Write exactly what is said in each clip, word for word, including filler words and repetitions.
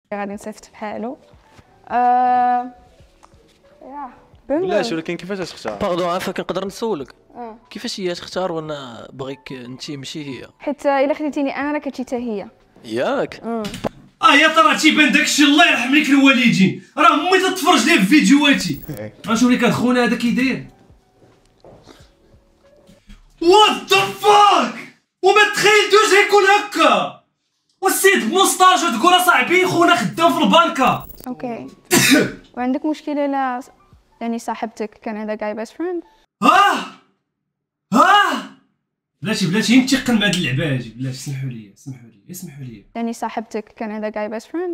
غادي نصيفط بحالو. آه... يا علاش ولكن كيفاش تختار؟ باردون عافاك نقدر نسولك آه. كيفاش هي تختار وانا بغيك انت ماشي هي؟ حيت الا خديتيني انا راه كتجي حتى هي ياك اه اه يا ترى تيبان داكشي الله يرحم ليك الوالدين راه امي تتفرج ليه في فيديوهاتي. غنشوف لك هاد خونا هذا كيداير وات ذا فاك وما تخيلتوش يكون هكا والسيد بنوستالجيا تقول اصاحبي خونا خدام في البنكه. اوكي وعندك مشكله لا يعني صاحبتك كان عندها جاي بيست فريند؟ اه اه بلاتي بلاتي ننتقل مع هاد اللعبه هادي بلاتي سمحوا لي سمحوا لي اسمحوا لي. يعني صاحبتك كان عندها جاي بيست فريند؟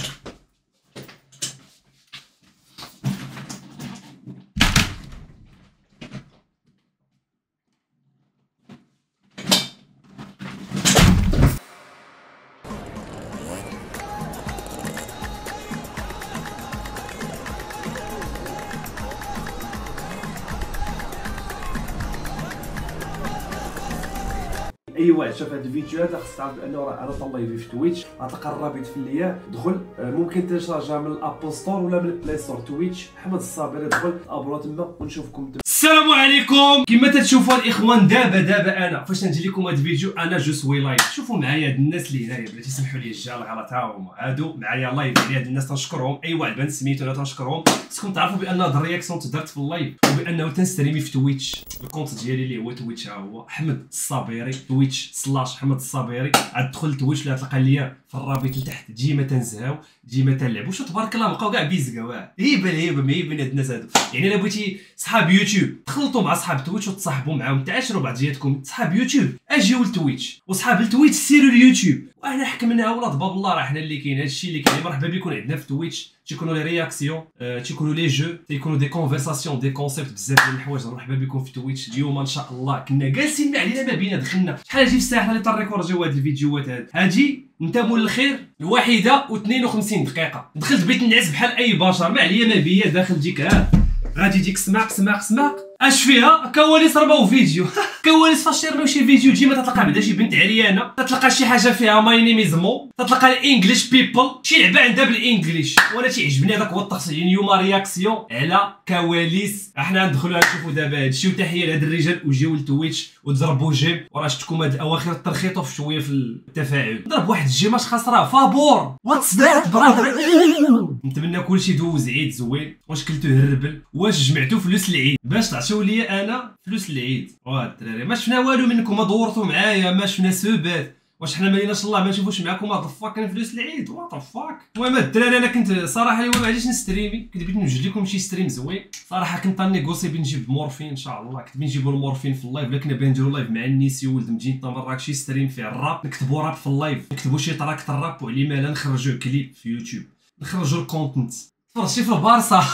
اي واحد شاف هذا الفيديو هذا خص تعرف بانه راه انا طلعي في تويتش غتلقى الرابط في الليا دخل. ممكن تشارجها من الابل ستور ولا من البلاي ستور تويتش محمد الصابري دخل ابرو تما ونشوفكم تما. السلام عليكم كما تتشوفوا الاخوان دابا دابا انا فاش ندير لكم هذا الفيديو انا جو سوي لايف. شوفوا معايا هاد الناس اللي هنايا بلاتي سمحوا لي الجال غلط ها هما هادو معايا لايف يعني هاد الناس تنشكرهم اي واحد بان سميتو انا تنشكرهم. خصكم تعرفوا بان هاد الرياكسيون تدرت في اللايف وبانه تنستريمي في تويتش الكونت ديالي اللي هو تويتش ها هو احمد الصابري تويتش سلاش احمد الصابري. عاد دخل تويتش اللي غتلقى ليا في الرابط لتحت ديما تنزهاو ديما تنلعبوا. شو تبارك الله بقاو كاع بيزكاو هيبه الهيبه مهيبين هاد الناس هادو. يعني الا بغيتي صحاب يوتيوب تخلطوا مع صحاب تويتش وتصاحبوا معاهم تعاشروا بعضياتكم. صحاب يوتيوب اجيو لتويتش وصحاب التويتش سيروا اليوتيوب وانا حكمناها ولاد باب الله راه حنا اللي كاين هادشي اللي كاين. مرحبا بكم عندنا في تويتش تيكونوا لي رياكسيون أه تيكونوا لي جو تيكونوا دي كونفرساسيون دي كونسيبت بزاف ديال الحوايج. مرحبا بكم في تويتش. اليوم ان شاء الله كنا جالسين ما علينا ما بينا دخلنا شحال هادي في الساحه اللي تنريكورجيو هاد الفيديوهات هاد هادي انت مول الخير الواحده واثنين وخمسين دقيقه. دخلت بغيت نعس بحال اي بشر ما عليا ما بيا داخل ديك ها غادي ديك سماق سماق سماق اش فيها كواليس رباو فيديو كواليس فاش تيرميو شي فيديو ديما تتلقى بعدا شي بنت عريانه تتلقى شي حاجه فيها ماي نيم از مو تتلقى الانجليش بيبل شي لعبه عندها بالانجليش. وانا تيعجبني هذاك هو التخصص. يعني اليوم رياكسيون على كواليس احنا ندخلوا نشوفوا دابا هادشي. وتحيه لهاد الرجال وجيو لتويتش وضربوا جيم وراه شفتكم هاد الاواخر ترخيطوا في شويه في التفاعل. ضرب واحد الجيم اش خسراه فابور واتس ذات براذر. نتمنى كلشي دوز عيد زوين. واش كلتو هربل واش جمعتو فلوس العيد باش تعطيو ليا انا فلوس العيد. واه الدراري ما شفنا والو منكم ما دورتوا معايا ما شفنا سوبات. واش حنا ماليناش الله ما نشوفوش معاكم هاد الفاكين فلوس العيد وات فاك. المهم الدراري انا كنت صراحه اليوم ما عادش نستريمي كنت بغيت نوجد لكم شي ستريم زوين. صراحه كنت نيغوسي بين نجيب مورفين ان شاء الله كنت بنجيبوا المورفين في اللايف. لكن باغي نديرو لايف مع النيسي ولد مدينه مراكش شي ستريم فيه الراب نكتبوا راب في اللايف نكتبوا شي تراك الراب وعلي مالا نخرجوا كليب في يوتيوب نخرجوا الكونتنت. تفرجتي في البارصه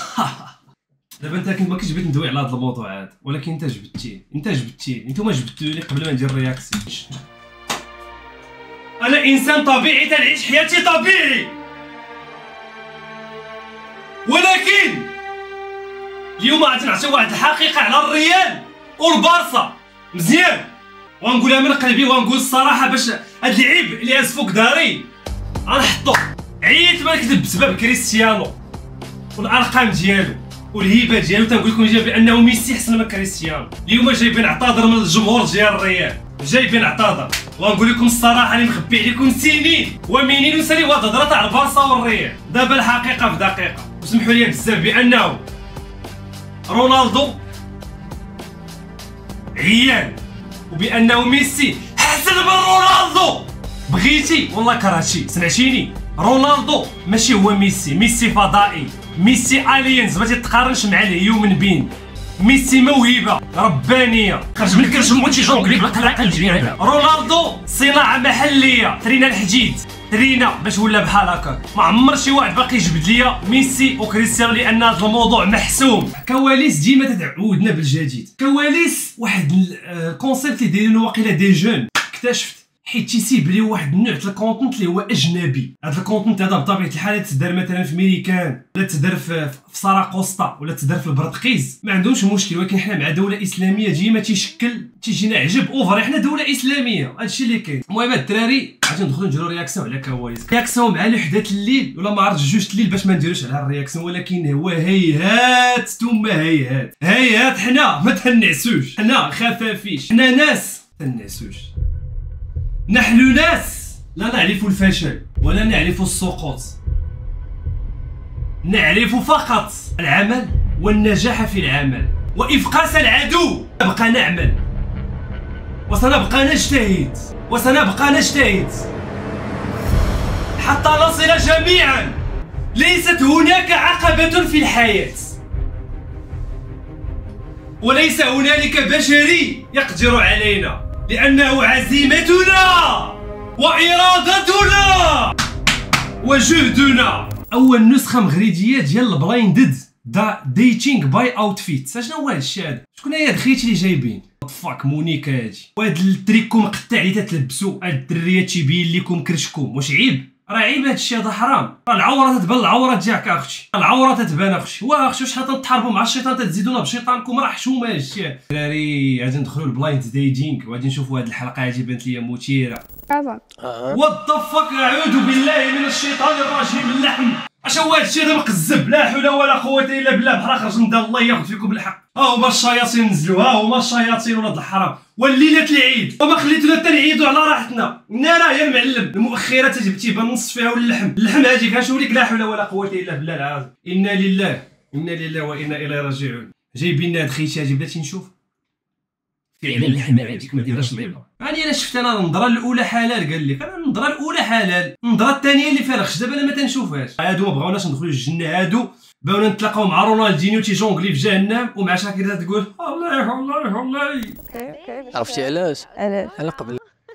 دابا انت كنت ما كنتش بغيت ندوي على هذا الموضوع هذا ولكن انت جبدتيه انت جبدتيه نتوما جبدتوني قبل ما ندير رياكسيون. انا انسان طبيعي تنعيش حياتي طبيعي ولكن اليوم غادي نعطيو واحد الحقيقه على الريال والبارصه مزيان ونقولها من قلبي ونقول الصراحه باش هاد العيب اللي اسفوك داري غنحطو. عييت ما نكذب بسبب كريستيانو والارقام ديالو والهيبه ديالو. تنقول لكم جاي بانه ميسي احسن من كريستيانو. اليوم جايبين نعتذر من الجمهور ديال الريال جايبين نعتذر ونقول لكم الصراحه اللي مخبي عليكم سنين ومنين وسالي واحد الهضره تاع البارسا والريال. دابا الحقيقه في دقيقه وسمحوا لي بزاف بانه رونالدو عيان وبانه ميسي احسن من رونالدو. بغيتي والله كرهتي سمعتيني رونالدو ماشي هو ميسي. ميسي فضائي ميسي الينز ما تتقارنش مع الهيومن بين. ميسي موهبه ربانيه خرج من الكرش وانت جونغلي بالقلق ديالها. رونالدو صناعه محليه ترينا الحديد ترينا باش ولا بحال هكاك. ما عمر شي واحد باقي يجبد ليا ميسي وكريستيانو لان هذا الموضوع محسوم. كواليس ديما تتعودنا بالجديد. كواليس واحد الكونسيبت اللي دايرينه واقيلا دي جون اكتشفت حيت تيسيب لي واحد النوع ديال الكونتنت اللي هو اجنبي. هذا الكونتنت هذا بطبيعه الحال تدار مثلا في ميريكان ولا تدار في في ساراقوستا ولا تدار في البرتقيز ما عندهمش مشكل، ولكن حنا مع دوله اسلاميه ديما تيشكل تيجينا عجب اوفر، حنا دوله اسلاميه هادشي اللي كاين. المهم الدراري غادي ندخلوا نديروا رياكسيون على كواليس، رياكسيون مع الوحدات الليل ولا ما عرفتش جوج الليل باش ما نديروش على الرياكسيون، ولكن هو هيهات ثم هيهات هيهات. حنا ما تنعسوش، حنا خفافيش، حنا ناس تنعسوش. نحن ناس لا نعرف الفشل ولا نعرف السقوط، نعرف فقط العمل والنجاح في العمل وإفقاس العدو. نبقى نعمل وسنبقى نجتهد وسنبقى نجتهد حتى نصل جميعا. ليست هناك عقبة في الحياة وليس هنالك بشري يقدر علينا، لأنه عزيمتنا وإرادتنا وجهدنا. أول نسخة مغربية ديال البلايندد دا ديتينغ باي اوتفيت. شنو هو هادشي هذا؟ شكون هي دخيتي اللي جايبين؟ فاك مونيكا هادي، وهاد التريكو مقطع اللي تتلبسو هاد الدريات تيبين لكم كرشكم، واش عيب؟ راه عيب هادشي هذا، حرام. راه العوره تتبان، العوره ديالك اختي، العوره تتبان اختي. واه اختي شحال تنتحاربوا مع الشيطان تتزيدونا بشيطانكم، راه حشومه هادشي. الدراري غادي ندخلوا البلايند ديتينغ وغادي نشوفوا هاد الحلقه هادي بانت ليا مثيره. كازا اه وات فاك، اعوذ بالله من الشيطان الرجيم. اللحم اش هو هادشي هذا مقزب؟ لا حول ولا قوه الا بالله. بحال خرج من دار الله ياخذ فيكم الحق. ها هما الشياطين نزلوا، ها هما الشياطين ولاد الحرام. والليله العيد وما خليتونا حتى نعيدوا على راحتنا. قلنا راه يا معلم المؤخرات تيبان نص فيها واللحم اللحم هادي كنشوف لك. لا حول ولا قوه الا بالله العظيم. انا لله انا لله وانا اليه راجعون. جايبين لنا هاد خيتي هادي بلاتي نشوف فعلا اللحم هذيك ما ديرهاش ليبه. يعني انا شفت انا النظره الاولى حلال، قال لك انا النظره الاولى حلال، النظره الثانيه اللي فارغش دابا انا ما تنشوفهاش. هادو ما بغاوناش ندخلوا الجنه، هادو باونا نتلاقاو مع رونالدينيو تيجونغلي في جهنم ومع شاكيرا تقول الله الله الله. اوكي اوكي. عرفتي علاش؟ علاش؟ على قبل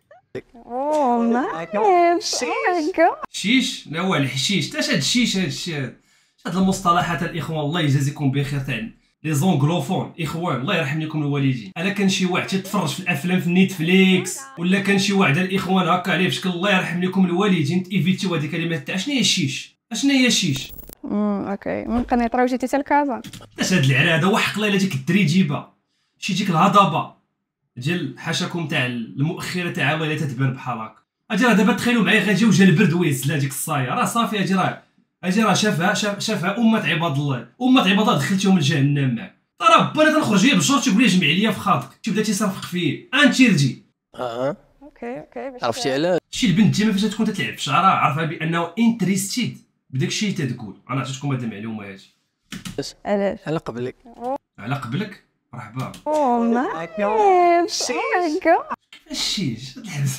اوه نايس. شيش لا هو الحشيش. تاش هاد الشيش هاد الشيء هاد هاد المصطلحات الاخوان الله يجازيكم بخير تاع لي زونغلوفون. اخوان الله يرحم لكم الوالدين. انا كان شي واحد تيتفرج في الافلام في نيتفليكس ولا كان شي واحد الاخوان هكا عليه بشكل الله يرحم لكم الوالدين تيفيتيو هذه الكلمات تاع شنو هي الشيش؟ اشنو هي الشيش؟ امم اوكي. من قنيطره وجيتي حتى لكازا. اش هاد العراده؟ وحق الله الا ديك الدري جيبه شي ديك الهضبه ديال حاشاكم تاع المؤخره تاع عوالي تتبان بحال هكا. اجي راه دابا تخيلوا معايا غيجيو جا البرد ويهز لها ديك الصايه، راه صافي اجي راه اجي راه شافها شافها امه عباد الله، امه عباد الله دخلتيهم لجهنم معاك. ربنا تنخرج هي بالشورت تقول لي جمع ليا في خاطرك تبدا تيصرفق فيه انت رجي. اه اوكي اوكي. باش عرفتي علاش؟ شي البنت ديما فاش تكون تلعب في شعرها عارفه بانه انتريستيد بداك الشيء اللي تتقول. انا عطيتكم هاد المعلومه هادي علاش؟ على قبلك على قبلك. مرحبا. اوه نايس. الشيش الحبس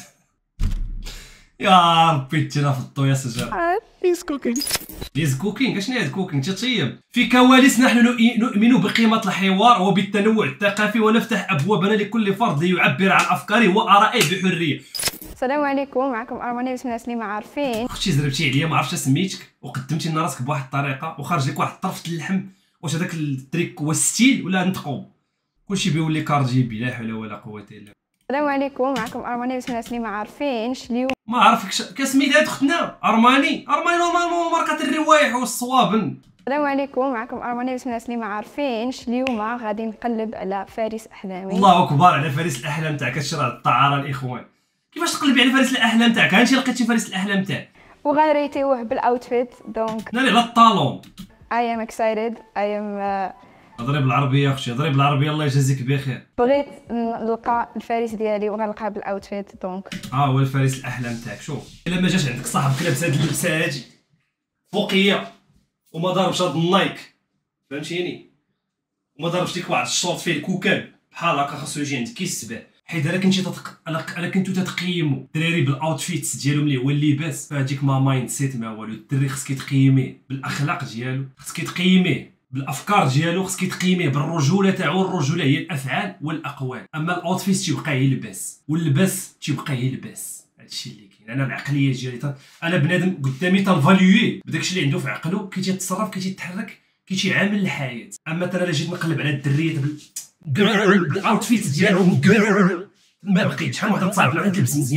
يا ربي تينا في الضو يا سجاد. هيز كوكينغ. ليز كوكينغ اشنو هاد كوكينغ؟ تطيب في كواليس. نحن نؤمن بقيمة الحوار وبالتنوع الثقافي ونفتح أبوابنا لكل فرد ليعبر عن أفكاره وآرائه بحرية. السلام عليكم، معكم أرماني. بسم الله اللي ما عارفين. اختي زربتي عليا ما عرفتش سميتك وقدمتي لنا راسك بواحد الطريقة وخرج لك واحد الطرف اللحم. واش هذاك التريك هو ستيل ولا نطقو؟ كلشي بيولي كارجيبي. لا حول ولا قوة إلا بالله. السلام عليكم، معكم أرماني. بسم الله اللي ما عارفينش اليوم. ما عرفكش كسميت هاد اختنا ارماني. ارماني نورمالمون ماركه الروايح والصوابن. السلام عليكم، معكم أرماني. بسم الله اللي ما عارفينش اليوم غادي نقلب على فارس احلامي. الله اكبر على فارس الاحلام تاعك. كتشرى الطعاره الاخوان. كيفاش تقلبي على فارس الاحلام تاعك؟ انت لقيتي فارس الاحلام تاعك وغنريتيوه بالاوتفيت دونك ناري على الطالون. I am excited. I am uh, هضري بالعربيه اختي، هضري بالعربيه الله يجازيك بخير. بغيت نلقى الفارس ديالي وغنلقاه بالاوتفيت دونك ها هو الفارس الاحلام تاعك. شوف الا ما جاش عندك صاحبك لابس هاد اللبسه هادي فوقيه وما ضاربش هاد النايك فهمتيني وما ضاربش ديك واحد الشوط فيه الكوكان بحال هكا، خاصو يجي عندك كيسبع. حيت الا كنتي تتق... الا كنتو تتقيموا الدراري بالاوتفيتس ديالهم اللي هو اللباس، فهاديك ما مايند سيت ما والو. الدري خصك تقيميه بالاخلاق ديالو، خصك تقيميه بالافكار ديالو، خصك تقيميه بالرجوله تاعو. الرجوله هي الافعال والاقوال، اما الاوتفيت تيبقى يلبس واللباس تيبقى يلبس. هادشي اللي كاين. انا العقليه ديالي انا بنادم قدامي تنفاليوي بداكشي اللي عنده في عقله، كي تيتصرف كي تيتحرك كي تيعامل الحياه. اما ترى الا جيت نقلب على الدريه بالاوتفيت ديالهم ما بقيت. شحال واحد تصاحب لا تلبس مزيان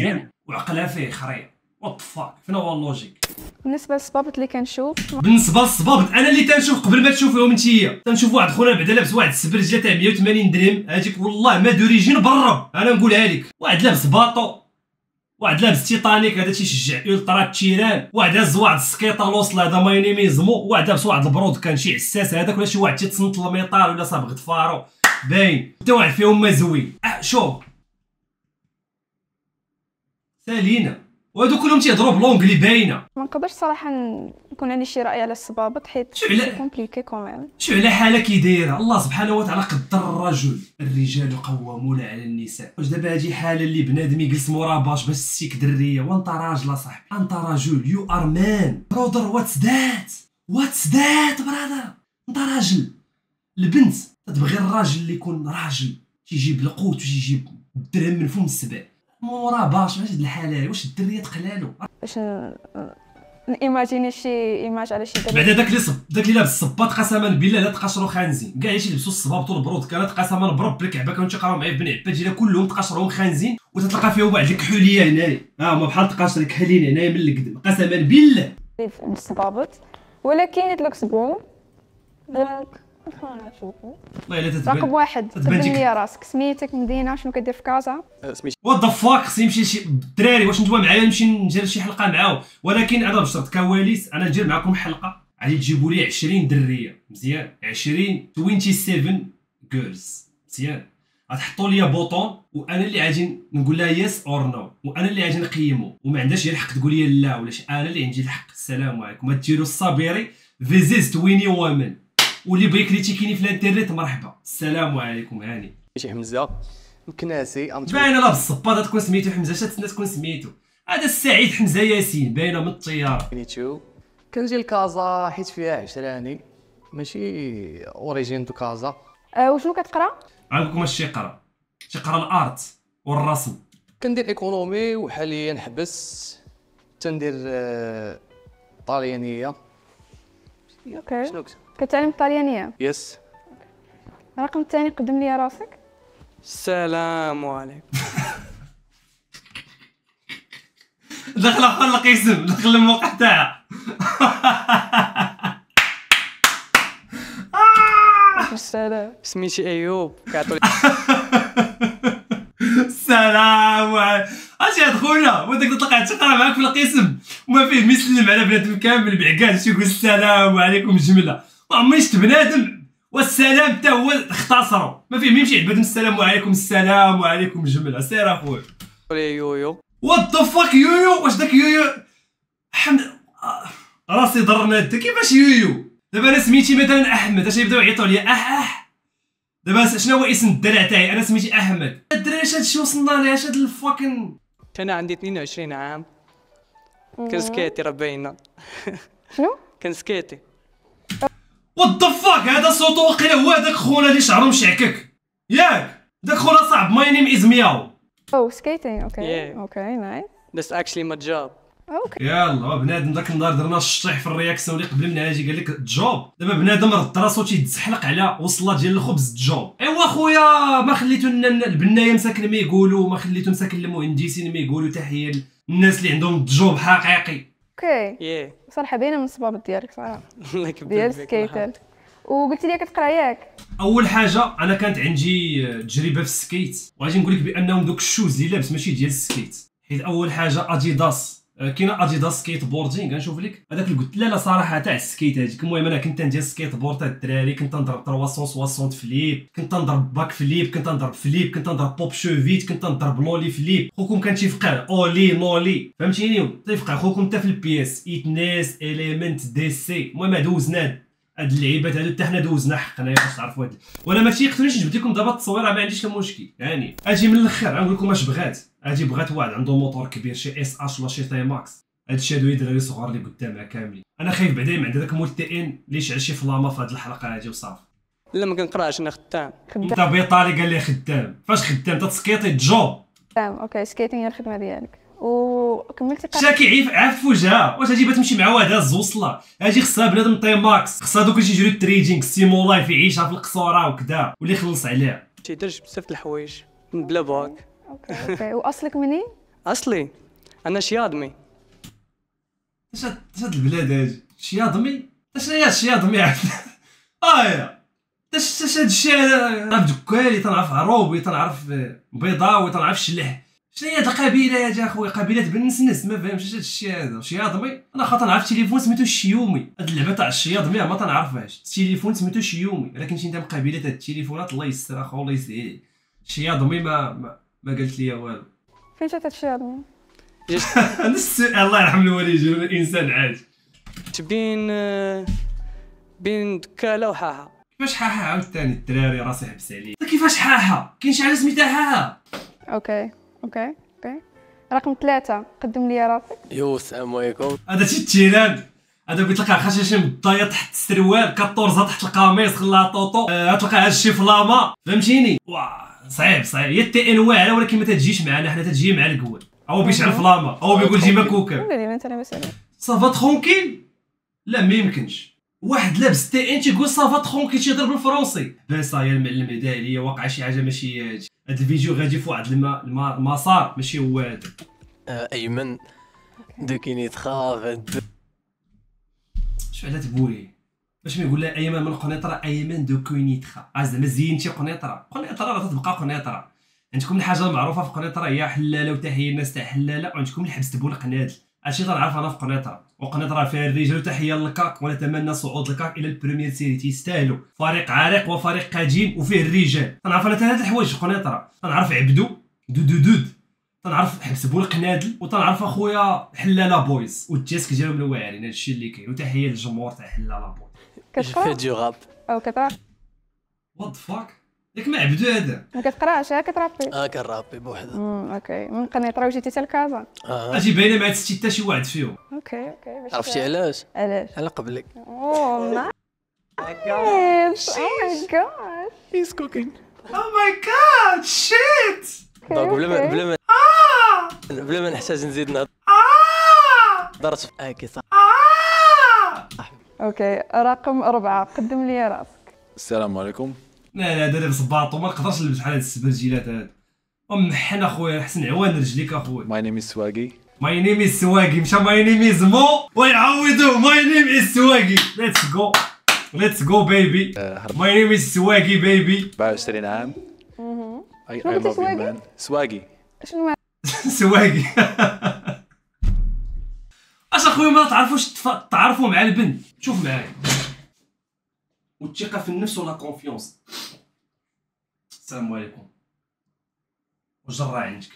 وعقلها فيه خريع. وات فاك فين هو اللوجيك؟ بالنسبه للصبابط اللي كنشوف بالنسبه للصبابط انا اللي تنشوف قبل ما تشوفيهم نتيا، تنشوف واحد خونا بعدا لابس واحد السبرجله تاع مية وثمانين درهم، هذيك والله ما دوريجين بالرب انا نقولها لك. واحد لابس باطو، واحد لابس تيتانيك هذا تيشجع الترا تيران، واحد هز واحد السكيطه لوصل هذا ماينيميزمو، واحد لابس واحد البرود كان شي عساس هذاك، ولا شي واحد تيتصنت الميطال ولا صابغ ضفارو باين، حتى واحد فيهم ما زوين. أه شوف سالينا، وهادو كلهم تيهضروا بلونجلي باينه. ما نقدرش صراحه نكون عندي شي راي على الصبابط حيت شو على- سي كومبليكي كوميم. شو على حاله كي دايره الله سبحانه وتعالى قدر الرجل، الرجال قوامون على النساء. واش دابا هادي حاله اللي بنادم يجلس مورا باش باش تسيك دريه وانت راجل صاحبي، انت رجل، يو ار مان برودر، واتس ذات واتس ذات برادر، انت راجل. البنت تبغي الراجل اللي يكون راجل تيجيب القوت وتيجيب الدرهم من فم السبع، مورا باش واش هاد الحاله، واش الدريه تقلالو باش نيماجيني شي ايماج على شي دري. بعدا داك اللي صب داك اللي لابس الصباط قسما بالله لا تقاشرو خانزين، كاع اللي يلبسوا الصبابط والبرود كانت قسما برب الكعبه كانوا تيقراو معايا بن عباد جينا كلهم تقاشرهم خانزين، وتتلقى فيهم واحد الكحوليه هنايا، ها هما بحال تقاشر كحلين هنايا من القدم قسما بالله. الصبابط ولكن يطلق سبوم. والله الا تتبان رقم واحد تتبان تبني ديك لي راسك، سميتك، مدينه، شنو كدير في كازا. سميتي وات ذا فاك. خصني نمشي لشي الدراري، واش نتوما معايا نمشي ندير شي حلقه معاهم، ولكن انا بشرط كواليس انا ندير معكم حلقه غادي تجيبوا لي عشرين دريه مزيان، عشرين سبعة وعشرين جيرلز مزيان، غتحطوا لي بوطون وانا اللي غادي نقول لها يس اور نو، وانا اللي غادي نقيمو، وما عندهاش غير الحق تقول لي لا ولا شي، انا اللي عندي الحق. السلام عليكم. ديروا الصابيري فيزيز تويني ومن، واللي بغى يكريتيكيني في الانترنت مرحبا. السلام عليكم هاني. شي حمزه مكناسي ام باينه لا بالصباط تكون سميتو حمزه، شات الناس تكون سميتو هذا السعيد حمزه ياسين، باينه من الطياره. سميتو. كنجي لكازا حيت فيها عشراني ماشي اوريجين دو كازا. أه وشنو كتقرا؟ عندكم اش تيقرا؟ تيقرا الارت والرسم. كندير ايكونومي وحاليا حبس تندير آه، طاليانيه. اوكي شنو كت- كتعلم الطليانيه. يس. الرقم الثاني قدم لي راسك. السلام عليكم. دخل خلق اسم، دخل الموقع تاعها. السلام. سميتي ايوب كيعطوا السلام عليكم. اش هاد خونا وداك تلقى تقرا معاك في القسم وما فيه ما يسلم على بنادم كامل بعكاز يقول السلام عليكم جمله، ما عمري شفت بنادم والسلام حتى هو اختصروا، ما فيه ما يمشي عند بنادم السلام عليكم السلام عليكم جمله. سير اخويا. لي يويو. وات ذا فاك يويو. واش داك يويو حمد آه، راسي ضرنا انت كيفاش يويو؟ دابا انا سميتي مثلا احمد اش يبداو يعيطوا لي اح اح. دابا شنو هو اسم الدرع تاعي؟ انا سميتي احمد. الدراري اش هادشي وصلنا ليه؟ اش هاد الفاكن. انا عندي اثنين وعشرين عام كنسكيتي راه باينه. شنو؟ كنسكيتي. وات ذا فاك. هذا صوتو واقيلا هو هذاك خونا اللي شعرو مشعكك ياك؟ داك خونا صاحب ماي نيم از مياو. او سكيتينغ. اوكي Yeah. اوكي نايس. That's actually my job. اوكي يلا بنادم داك النهار درنا الشطيح في الرياكسيون اللي قبل منها اجي قال لك جوب. دابا بنادم رد راسو تيتزحلق على وصله ديال الخبز جوب. ايوا خويا ما خليتو لنا البنايه مساكن ما يقولوا، ما خليتو مساكن المهندسين ما يقولوا تحيه للناس اللي عندهم جوب حقيقي. اوكي Yeah. صراحه باينه من الصبابط ديالك صراحه الله يكبر ديال بك. سكيتر. وقلت لي كتقرا ياك؟ اول حاجه انا كانت عندي تجربه في السكيت، وغادي نقول لك بانهم دوك الشوز اللي لابس ماشي ديال السكيت، حيت اول حاجه اديداس. كاينه اديداس سكيت بوردينغ غنشوف لك هذاك اللي قلت لا لا صراحه تاع السكيت هذيك. المهم انا كنت ندير سكيت بورد تاع الدراري، كنت نضرب ثلاثمية وثمانين فليب، كنت نضرب باك فليب، كنت نضرب فليب، كنت نضرب بوب شوفيت، كنت نضرب لولي فليب. خوكم كان تيفقع اولي نولي فهمتيني، تيفقع خوكم حتى في البيس ايتناس اليمنت دي سي. المهم دوزنا هاد اللعيبات هادو حتى حنا دوزنا حقنا باش تعرفوا هاد. وانا ما تيقتلنيش نجبد لكم دابا التصويره ما عنديش المشكل يعني. اجي من الاخر غنقول لكم اش بغات. اجي بغات واحد عنده موتور كبير شي اس اش ولا شي تاي ماكس، هادشي هادو الدراري صغار اللي قدامها كاملين. انا خايف بعدا ما عند داك مول تي ان اللي يشعل شي فلاما في هاد الحلقه هادي وصافي. لا ما كنقراش انا خدام. انت بيطالي قال لي خدام. فاش خدام تتسكيطي جوب؟ تمام اوكي سكيتينغ هي الخدمه ديالك. وكملتي قرايه. شاكي عيف عاف في وجهها. واش هادي بتمشي مع واحد هاز وصله؟ هادي خصها بنادم تاي ماكس، خصها دوك اللي تيجريو التريدينغ سيمو لايف يعيشها في القصوره وكذا واللي يخلص عليها. تيديرش بزاف د الحوايج بلا باك. اوكي اوكي واصلك منين؟ اصلي انا شياضمي. اش هاد اش هاد البلاد هادي شياضمي؟ اش هي شياضمي عاد؟ اه يا اش اش هاد الشيء هذا؟ تنعرف دكالي، تنعرف عروبي، تنعرف بيضاوي، تنعرف الشلح. شنو هي هاد القبيله هادي اخويا؟ قبيله بنسنس ما فهمتش اش هاد الشيء هذا. شياضمي انا خاطر نعرف تليفون سميتو الشيومي. هاد اللعبه تاع الشياضمي ما تنعرفهاش. التليفون سميتو الشيومي، ولكن شي نتا من قبيله هاد التليفونات الله يستر اخو الله يسهل. الشياضمي ما ما, ما قالت لي والو. فين جات هادشي هذا؟ هذا السؤال الله يرحم الوالدين، الانسان عادي. بين بين دكاله وحاحه. كيفاش حاحه عاوتاني الدراري راسي حبس عليه؟ كيفاش حاحه؟ كاين شي حاجه سميتها حاحه؟ اوكي اوكي اوكي. رقم ثلاثة، قدم لي راسك. يو السلام عليكم. هذا شي التيران، هذا قلت لك خاصها شي مضايه تحت السروال، أربعطاش تحت القميص خلاها طوطو، أه تلقى هاد الشي فلاما، فهمتيني؟ واه صعيب صعيب. هي التي ان واعره ولكن ما تجيش معنا حنا، تجي مع القول او بيشعل فلاما او بيقول جيما كوكا. قول لي انت لاباس عليك. صافا ترونكيل؟ لا ما يمكنش. واحد لابس تي ان تيقول صافا ترونكيل تيهضر بالفرنسي. بان صاير المعلم هدا عليا واقع شي حاجه ماشي هادي. هاد الفيديو غادي في واحد الما- الما- المسار ماشي هو هذا. آه، ايمن دو كيني تخاف. شو على تقولي باش ما يقول لها ايمن من قنيطره، ايمن دو كوينيتخا. اه زعما زينتي قنيطره. قنيطره راه تبقى قنيطره. عندكم الحاجه المعروفه في قنيطره هي حلاله، وتحيه الناس تاع حلاله، وعندكم الحبس بولقنادل. هادشي تنعرف انا في قنيطره. وقنيطره فيها الرجال، وتحيه للكاك، ونتمنى صعود الكاك الى البريمير سيري. تيستاهلوا فريق عريق وفريق قديم وفيه الرجال. تنعرف انا ثلاث الحوايج في قنيطره. تنعرف عبدو دود دود، تنعرف حبس بولقنادل، وتنعرف اخويا حلاله بويز، والجاسك ديالهم الواعرين. هادشي اللي كاين. وتحيه للجمهور تاع حلاله بويز. كتقرا جو غاب. او كتقرا؟ وات فاك ياك ما عبدو هذا. ما كتقراش، ها كترابي. اه كنرابي بوحدها. امم اوكي. من قنيطره وجيتي حتى لكازا. اه اجي باينه ما تستي حتى شي واحد فيهم. اوكي اوكي. باش عرفتي علاش؟ علاش؟ على قبلك. اوه نايس. او ماي جاد. هيز كوكين. او ماي جاد شيت. دونك بلا ما بلا ما بلا ما نحتاج نزيد نهضر. درت اه كي صح. اوكي رقم أربعة، قدم لي راسك. السلام عليكم. لا لا دار بصباطو ما نقدرش نلبس بحال هاد السبرجيلات هاد. ومحن اخويا حسن عوان رجليك اخويا. ماي نيم از سواقي. ماي نيم از سواقي مشى ماي نيم از مو ويعوضوه ماي نيم از سواقي. ليتس جو ليتس جو بيبي. ماي نيم از سواقي بيبي. أربعة وعشرين عام. اها. اي شنو اي قلتي لاف يو سواقي؟ مان. سواقي. شنو معنى؟ سواقي. اش اخويا ما تعرفوش تف- تعرفوا مع البنت. شوف معايا. والثقه في النفس ولا كونفيونس. السلام عليكم. وجرى عندك.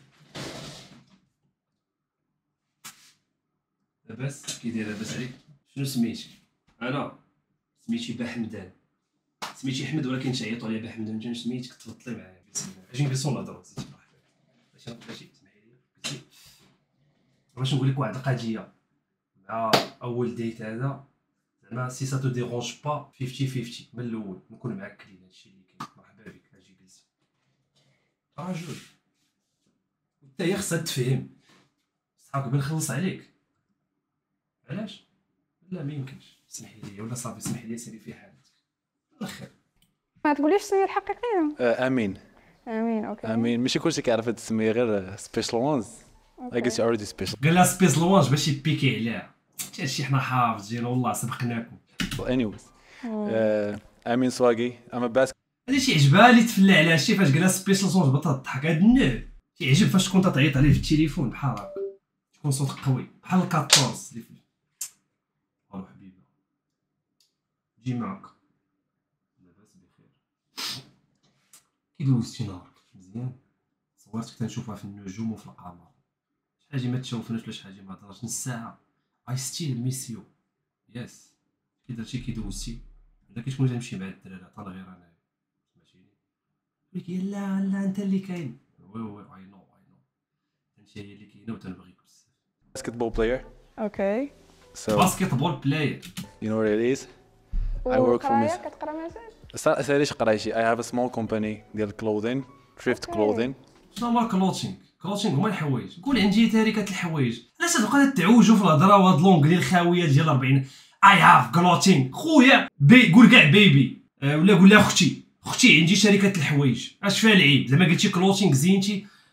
لاباس كي داير لاباس عليك؟ شنو سميتك؟ انا سميتي بحمدان. سميتي احمد ولكن تعيطوا عليا بحمدان. انت سميتك تفضلي معايا. اجي نجلسوا نهضروا. باش باش اسمحي لي قلتي باش نقول لك واحد القضيه مع اول ديت هذا. زعما سي سا تو ديرونج با خمسين خمسين من الاول نكون معاك كلين. هادشي اللي كاين. مرحبا بك. اجي جلسي رجل وانت هي خصها تفهم. صحاب قبل نخلص عليك. علاش؟ لا ما يمكنش. اسمحي لي ولا صافي اسمحي لي سيري في حالك. الاخر ما تقوليش السميه الحقيقيه. آه، امين. امين. اوكي امين ماشي كلشي كيعرف هاد السميه، غير سبيشال وانز. اي جيس اوريدي سبيشال. قال لها سبيس لوانج باش يبيكي عليها. هادشي حنا حافظين والله سبقناكم. انيويز امين سواقي. ام ا باسك. هذا شي عجبها اللي تفلى على هادشي فاش قال لها سبيس لوانج بطا تضحك. هاد النوع كيعجب فاش تكون تعيط عليه في التليفون بحال هكا. تكون صوت قوي بحال أربعطاش اللي في الو حبيبه جي معاك. لاباس بخير. كي دوزتي نهارك مزيان؟ صورتك تنشوفها في النجوم وفي القمر. شحال هادي ما تشوفناش ولا شحال هادي ما هضرناش نص ساعه. اي ستيل ميس يو. يس كي درتي كي دوزتي بدا كتكون تمشي مع الدراري عطانا غير انا سمعتيني. قلت لا لا انت اللي كاين. وي وي اي نو اي نو انت هي اللي كاينه وتنبغيك بزاف. basketball player. اوكي. So باسكيت بول بلاير. you know what it is. I work for وقرايه Miss. كتقرا مازال؟ صار ساليش قرايشي. I have a small company ديال clothing, thrift Okay. clothing. شنو هو الكلوتشينغ؟ الكلوتشينغ هما الحوايج. قول عندي تاركه الحوايج. علاش تبقى تعوجوا في الهضره وهاد لونغلي الخاويه ديال أربعين؟ اي هاف كلوتشينغ خويا. بي قول كاع بيبي. أه ولا قول لها اختي. اختي عندي شركه الحوايج. اش فيها العيب؟ زعما قلتي كلوتشينغ زينتي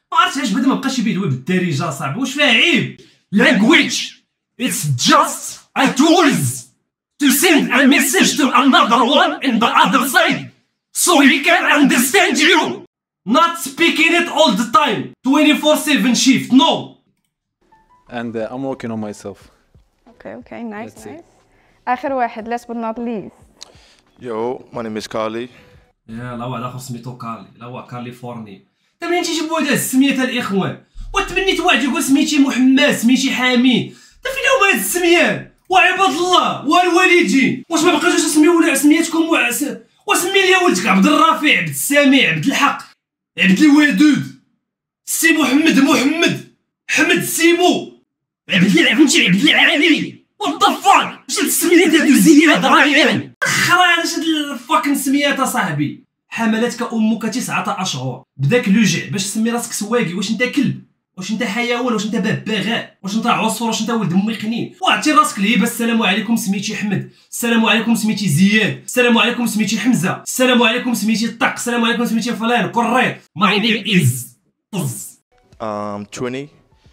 ما عرفتش علاش بعدا ما بقاش يبيدوي بالدارجه صاحبي. واش فيها عيب؟ language it's just a tools to send a message to another one in the other side so he can understand you, not speaking it all the time twenty-four seven shift. No. And uh, I'm working on myself. اوكي اوكي نايس That's it. نايس. اخر واحد last but not least. Yo, my name is Carly. يا لا واحد اخر سميتو كارلي، لا هو كاليفورني. تا منين تيجيبوا هاد السميات الاخوان؟ وتمنيت واحد يقول سميتي محمد سميتي حميد، تا فين هما هاد السميات؟ وعباد الله والوالدين، واش ما بقاوش تسميو ولا سميتكم وعس... وسمي لي ولدك عبد الرفيع، عبد السميع، عبد الحق، عبد الودود، سي محمد محمد، حمد سيمو، عبد فهمتي عبد العالي، وات ذا فاك، واش هاد السميات هادو زياد رايان؟ خرا اش هاد الفاكن سميات اصاحبي. حملتك امك تسعة اشهر بداك لوجع باش تسمي راسك سواقي. واش انت كلب؟ واش انت حيوان؟ واش انت ببغاء؟ واش انت عصفور؟ واش انت ولد امي قنين؟ وعطي راسك الهبه. السلام عليكم سميتي احمد، السلام عليكم سميتي زياد، السلام عليكم سميتي حمزه، السلام عليكم سميتي طق، السلام عليكم سميتي فلان كريط. ماي نيم از طز. I'm twenty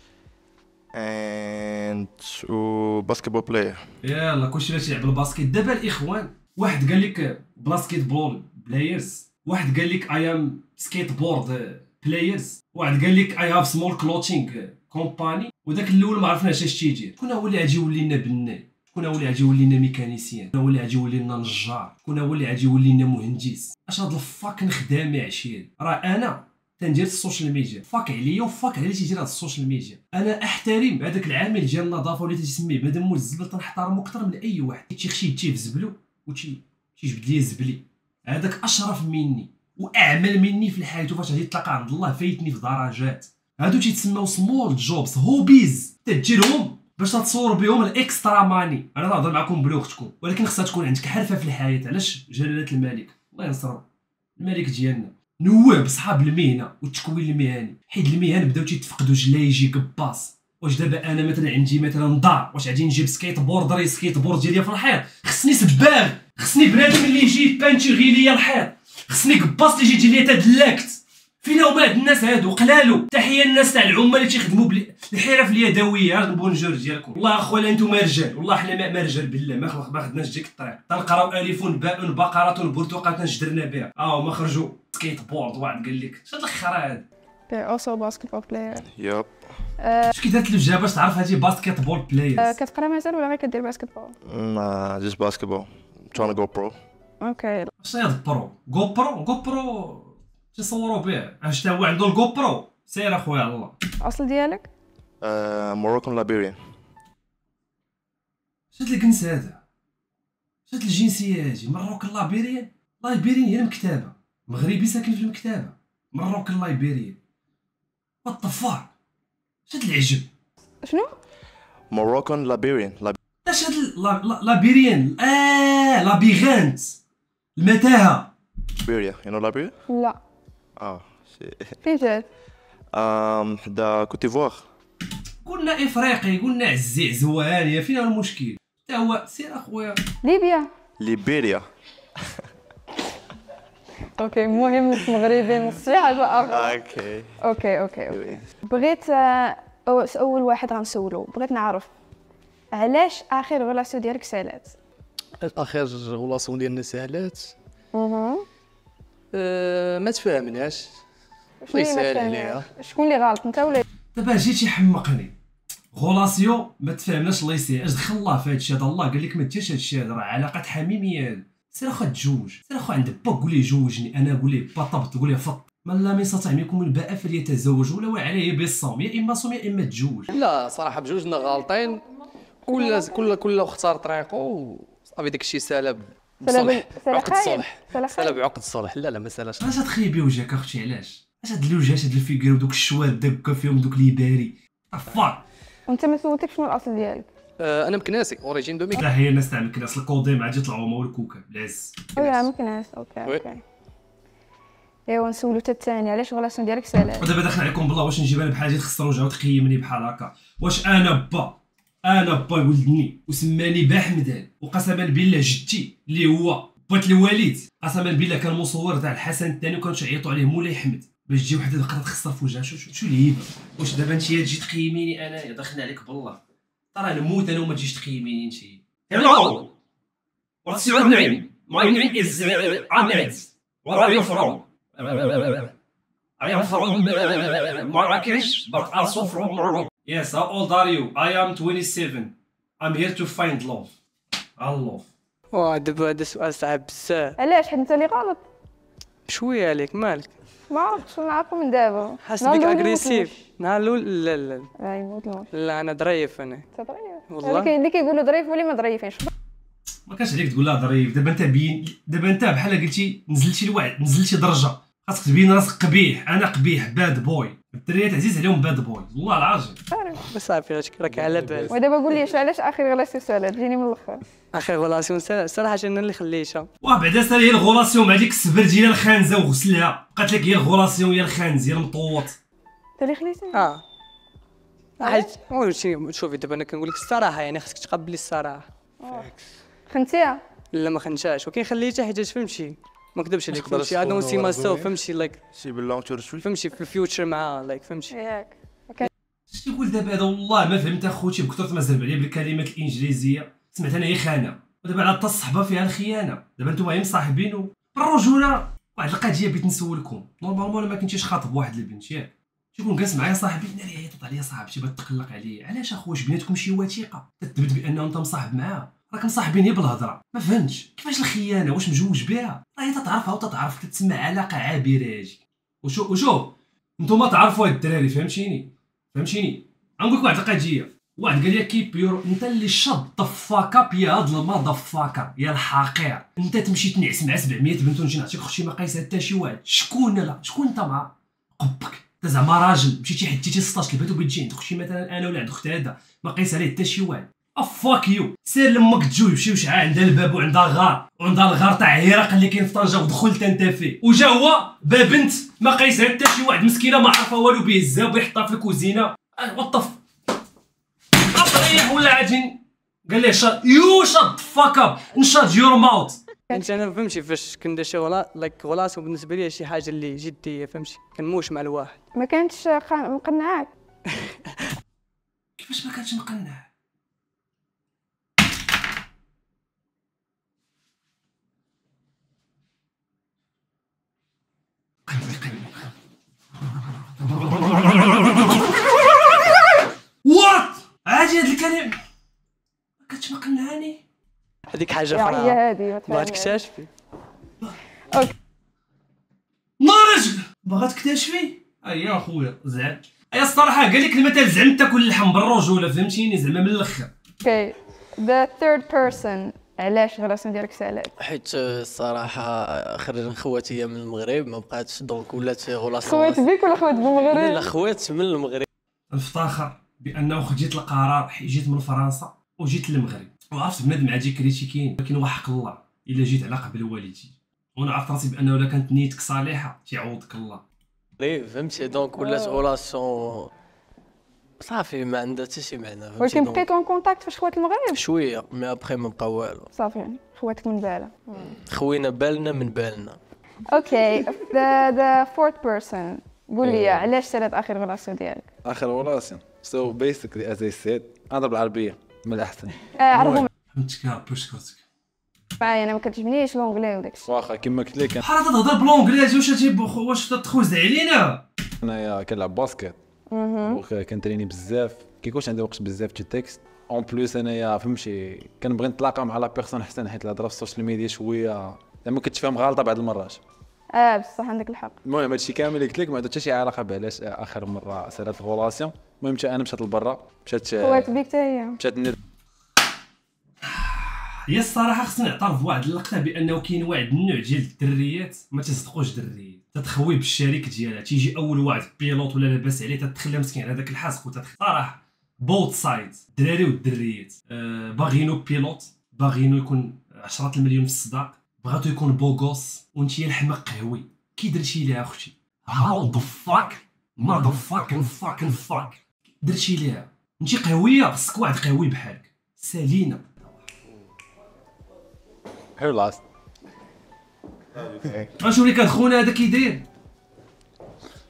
and a basketball player. يلا كلشي لا تيلعب الباسكيت. دابا الاخوان واحد قال لك باسكيت بول بلايرز، واحد قال لك اي ام سكيت بورد بلايرز، واحد قال لك اي هاف سمول كلوتشينغ كومباني. وداك الاول ما عرفناش اش تيجي. شكون هو اللي غادي يولي لنا بناء؟ شكون هو اللي غادي يولي لنا ميكانيسيان؟ شكون هو اللي غادي يولي لنا نجار؟ شكون هو اللي غادي يولي لنا مهندس؟ اش هاد الفاكن خدامه عشير؟ راه انا تندير السوشيال ميديا، فاك عليا وفاك على اللي تيدير هاد السوشيال ميديا. انا احترم هذاك العامل ديال النظافه واللي تيسميه بنادم مول الزبل، تنحترمو اكثر من اي واحد. تيخشي يجي في زبلو وتي تيجبد لي زبلي. هذاك اشرف مني واعمل مني في الحياه، وفاش غادي تلقى عند الله فايتني في درجات. هادو تيتسموا سمول جوبز، هوبيز تديرهم باش تصور بهم الاكسترا ماني. انا نهضر معكم بلغتكم، ولكن خصها تكون عندك حرفه في الحياه. علاش جلاله الملك الله ينصرو الملك ديالنا نواب صحاب المهنه والتكوين المهني، حيت المهن بداو تيتفقدوا لا يجي قباص. واش دابا انا مثلا عندي مثلا دار، واش غادي نجيب سكيت بوردري سكيت بورد ديالي في الحيط؟ خصني سباغ، خصني بنادم اللي يجي بانتيغي ليا الحيط، خصني قباص اللي يجي يدير ليا تدلاكت. فين هما هاد الناس هادو؟ قلالو. تحيه الناس تاع العمال اللي تيخدموا بالحرف اليدويه. هاد البونجور ديالكم والله اخويا انتم رجال، والله حنا ما رجال بالله ما ما خدناش ديك الطريق. تنقراو الف باء بقره برتقال تنجدرنا بها. اه ما خرجوا سكيت بورد. واحد قال لك شاد الخرا هذا. Okay, also basketball player. Yup. اش كي دارت الوجهه باش تعرف هادي باسكيت بول بلايرز؟ كتقرا مازال ولا غير كدير باسكتبول؟ Nah, just basketball. I'm trying to go pro. اوكي. اش هاد برو؟ جو برو جو برو تيصوروا به. اش تا هو عنده الجو برو؟ سير اخويا الله. الاصل ديالك؟ Uh, Moroccan Liberian. شاد الكنس هذا؟ شاد الجنسيه هادي؟ مروك لابيريان؟ لايبيريان هي المكتبه، مغربي ساكن في المكتبه، مروك لايبيريان. وات ذا فاك؟ شاد العجب. شنو؟ Moroccan Liberian. Lib- اش هاد ال- لا- لا- لابيريان؟ اه لابيغانت المتاهه. Liberia. You know Liberia? لا. Oh, shit. فين جات؟ Um, حدا كوت ديفوار. قلنا افريقي، قلنا عزيع زوانيه، فين هو المشكل؟ تا هو سير اخويا. ليبيا. Liberia. اوكي المهم مش مغربي نص شي حاجه اخرى. Okay. اوكي اوكي اوكي. بغيت آه، أو- اول واحد غنسولو، بغيت نعرف علاش اخر غلاسيو ديالك سالات؟ اخر غولاسيون ديالنا سالات اها. أه ما تفاهمناش. الله يسهل عليها. شكون اللي غلط انت ولا؟ دابا جيتي حمقني. غولاسيون ما تفهمناش الله يسهل. اش دخل الله في هادشي هذا؟ الله قال لك ما ديرش هادشي هذا، راه علاقات حميميه هادو. سير اخا تجوج، سير اخا عند با قول ليه جوجني، انا قول ليه با طبط، قول ليه فط. من لم يستطع منكم الباء فليتزوج ولو عليه بالصوم، يا اما صوم يا اما تجوج. لا صراحه بجوجنا غالطين. كل كل كل اختار طريقه وصافي داكشي سالا بصلح بعقد الصلح. سالا بعقد الصلح. لا لا ما سالاش. علاش تخيبي وجهك اختي؟ علاش؟ علاش هاد الوجهات هاد الفيكر ودوك الشوال داك فيهم دوك لي باري؟ افاك. وانت ما سولتكش شنو الاصل ديالك؟ أه انا مكناسي اوريجين دومي. لا هي الناس تاع الكلاس الكوديم عاد يطلعوا هما والكوكا بالعز. ولا ممكناش. اوكي وي. اوكي. ايوا نسولو حتى الثاني علاش غلاسيون ديالك سالات؟ ودابا داخل عليكم بالله، واش نجيب انا بحال هادي تخسر وجهها وتقيمني بحال هكا؟ واش انا با انا با ولدني وسماني بحمدان، وقسما بالله جدتي اللي هو بات الوالد قسما بالله كان مصور تاع الحسن الثاني وكانوا تعيطوا عليه مولاي احمد. باش تجي وحده تقدر تخسر في وجهها. شو شو الهيبه؟ واش دابا انت تجي تقيميني انايا؟ دخلنا عليك بالله، ترى نموت انا وما تجيش تقيميني انت. Hello, what's your name? My name is Ahmed. Where are you from? I am from Marrakesh, but also from Morocco. Yes, how old are you? I am twenty-seven. I'm here to find love. Allah. واه دابا هذا سؤال صعب بزاف. علاش؟ حيت انت اللي غلط. شويه عليك مالك؟ ما عرفتش، نعرفو من دابا. حاس بك اغريسيف. نهار الاول لا لا لا يموتلوش. لا انا ظريف انا. انت ظريف. والله. اللي اللي كيقولوا ظريف واللي ما ظريفينش. ما كانش عليك تقول لها ظريف. دابا انت بين دابا انت بحال قلتي نزلتي لواحد نزلتي درجه، خاصك تبين راسك قبيح. انا قبيح باد بوي. الدريات عزيز عليهم باد بوي والله العظيم. بس صافي راك على بال. ودابا قول لي علاش اخر غلاسي سالا تجيني من الاخر. اخر غولاسيون صراحه انا اللي خليتها. واه بعدا سال هي الغولاسيون مع ديك السبرديله الخانزه وغسلها، بقات لك هي الغولاسيون هي الخانز هي المطوط. انت اللي خليتي. اه حيت شوفي شوفي دابا انا كنقول لك الصراحه، يعني خصك تقبلي الصراحه. خنتيها. لا ما خنتهاش، ولكن خليتها حيت فهمتي ما نكذبش عليك، فهمتي هذا سي ما سو، فهمتي لايك شي بالله تشوف فهمتي في الفيوتشر معاه لايك فهمتي. ياك. اش تيقول دابا هذا؟ والله ما فهمت اخوتي، بكثرت ما زرب عليا بالكلمات الانجليزيه سمعت انا هي خانه، ودابا على حتى الصحبه فيها الخيانه. دابا نتوما هي مصاحبين الرجوله. واحد القضيه بغيت نسولكم، نورمالمون ما كنتيش خاطب واحد البنت ياك تيكون جالس معايا صاحبي ناري عيطت عليا صاحبتي بغات تقلق عليا، علاش اخويا بيناتكم شي وثيقه تثبت بانه انت مصاحب معاها؟ راك مصاحبين هي بالهضره. ما فهمتش كيفاش الخيانه، واش مجوج بها؟ راه هي تتعرفها وتتعرف تتسمى علاقه عابره هاجي. وشوف وشوف نتوما تعرفوا هاد الدراري فهمتيني فهمتيني. غنقول لك واحد القضيه، واحد قال لي كيب يور انت اللي شاد ضفاكا يا هاد الماض ضفاكا يا الحقير، انت تمشي تنعس مع سبعمية بنت ونجي نعطيك اختي ما قايسه حتى شي واحد. شكون لا شكون انت مع قبك؟ انت زعما راجل مشيتي حديتي ستاش البنت وبغيت تجي عند اختي مثلا انا ولا عند اخت هذا ما قايس عليه حتى شي واحد. افاك يو سير لامك تجوج مشي وشعا عندها الباب وعندها غار وعندها الغار تاع عراق اللي كاين في طنجه ودخلت انت فيه، وجا هو باب بنت ما قايس حتى شي واحد مسكينه ما عارفه والو به الزاب ويحطها في الكوزينه. وطف اطريح ولا عاجين قال لي شاد يو شاد فاك اب نشاد يور ماوت. انت انا فهمتي فاش كندير شي غلا لايك غولاسيون بالنسبه لي شي حاجه اللي جديه فهمتي كنموش مع الواحد. ما كانتش مقنعاك؟ كيفاش ما كانتش مقنع؟ وات عادي هاد الكلام ما كانتش مقنعاني. هذيك حاجه هي اخرى هادي بغات تكتشفي. نارج باغا تكتشفي. ايا اخويا زعل ايا الصراحه قال لك المثل زعما تاكل اللحم بالرجوله فهمتيني زعما من الاخر. اوكي ذا ثيرد بيرسون علاش الغلاسيون ديالك سالات؟ حيت الصراحه خرج خواتي من المغرب ما بقاتش دونك ولات غولاسيون. خوات بيك ولا خوات بالمغرب؟ لا خوات من المغرب. نفتخر بانه خديت القرار جيت من فرنسا وجيت للمغرب وعرفت بنادم عادي كريتيكين، ولكن وحق الله الا جيت على قبل والدي وانا عرفت راسي بانه الا كانت نيتك صالحه تيعوضك الله. فهمتي دونك ولات غولاسيون صافي ما عندها حتى شي معنى. ولكن بقيتو اون كونتاكت فاش خوات المغرب؟ شويه مي ابخي ما بقى والو صافي يعني خواتك من باله. خوينا بالنا من بالنا. اوكي ذا ذا فورث بيرسون قول لي علاش سالات اخر غلاسيون ديالك؟ اخر غولاسيون سو بيسيكلي از اي سيد انا بالعربيه من الاحسن. اه عرفوا فهمتك يا ربي شكرتك معايا انا ما كتعجبنيش لونجلي وداكشي. واخا كما قلت لك بحال تهضر بالونجليزي واش تيب واش تتخوز علينا. انايا كنلعب باسكيت وكنتريني بزاف كيكونش عندي وقت بزاف في التكست اون بلوس انايا فهمتي كنبغي نتلاقى مع لا بيرسون حسن حيت الهضره في السوشيال ميديا شويه زعما كتفهم غلطه بعض المرات. اه بصح عندك الحق. المهم هادشي كامل اللي قلت لك ما عندها حتى شي علاقه بعلاش اخر مره سالات الغولاسيون. المهم حتى انا مشات لبرا مشات خوات بيك حتى هي مشات ند هي الصراحه خصني نعترف بواحد اللقطه بانه كاين واحد النوع ديال الدريات ما تصدقوش دريات تتخوي بالشريك ديالها تيجي اول واحد بيلوت ولا لاباس عليه تتخلى مسكين هذاك الحاسق وتتخ بوث سايدز الدراري والدريات أه باغينو بيلوت باغينو يكون عشرة المليون في الصداق بغاتو يكون بوغوس وانت يا الحماق قهوي كي درتي ليها اختي هاو ذا فاك ما ذا فاكين فاكين فاك درتي ليها انت قهويه خصك واحد قهوي بحالك سالينا هير لاست. غنشوف لك هاد خونا هذا كي داير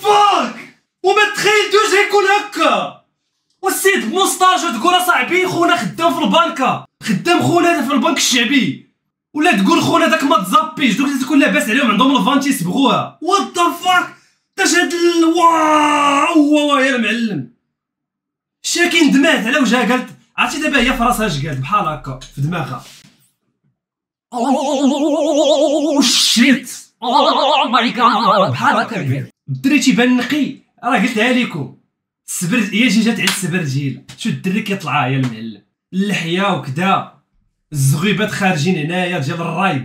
فاك وما تخيلتوش يكون هكا. والسيد بموسطاج تقول اصاحبي خونا خدام في البنكه، خدام خونا في البنك الشعبي، ولا تقول خونا داك ما تزابيش دوك اللي تكون لاباس عليهم عندهم الفانتي يصبغوها. وات ذا فاك تاش هاد ال... واو واو يا المعلم. شاكين دمات على وجهها قالت عرفتي دابا هي في راسها اش قالت بحال هكا في دماغها. اوه شيت اوه ماي جاد بحال هكا. الدري تيبان نقي راه قلتها لكم. السبر هي جي جات على السبرجيله. شو الدري كيطلع يا المعلم اللحيه وكذا الزغيبات خارجين هنايا ديال الرايب.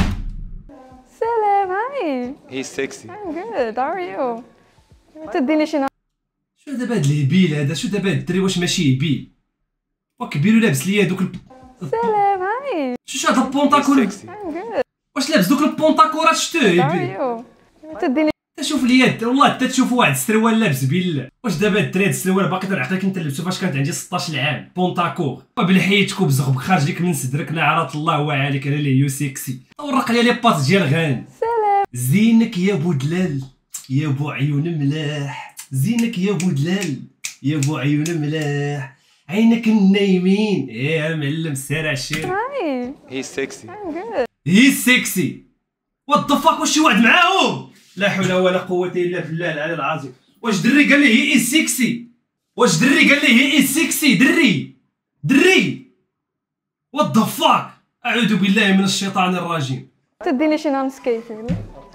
سلام هاي. هي سكسي. I'm good. How are you? تديني شي شو دابا هاد الهبيل هذا؟ شو دابا هاد الدري واش ماشي هبيل؟ وكبير ولابس ليا دوك ال... سلام هاي. شو شو هاد البونطاكور؟ I'm good. واش لابس دوك البونطاكورات شتو How هبيل؟ are you? تديني تشوف اليد والله حتى تشوف واحد السروال لابس بالله. واش دابا الدري هاد السروال باقي تنعطيك انت لبسو فاش كانت عندي ستطاش عام بونطاكور بالحيتك وبزغبك خارج لك من صدرك نعرات الله وعليك انا لي يو سيكسي. ورق لي لي باس ديال غان. سلام. زينك يا بودلال يا بو عيون ملاح، زينك يا بودلال يا بو عيون ملاح، عينك النايمين يا معلم سير عشير. هاي. هي سكسي. I'm good. هي سيكسي. وات ذا فاك واش شي واحد معاهم؟ لا حول ولا قوة الا بالله العلي العظيم. واش دري قال لي هي اي سيكسي؟ واش دري قال لي هي اي سيكسي؟ دري دري وات ذا فاك. اعوذ بالله من الشيطان الرجيم. تديني شي نون سكيتنج.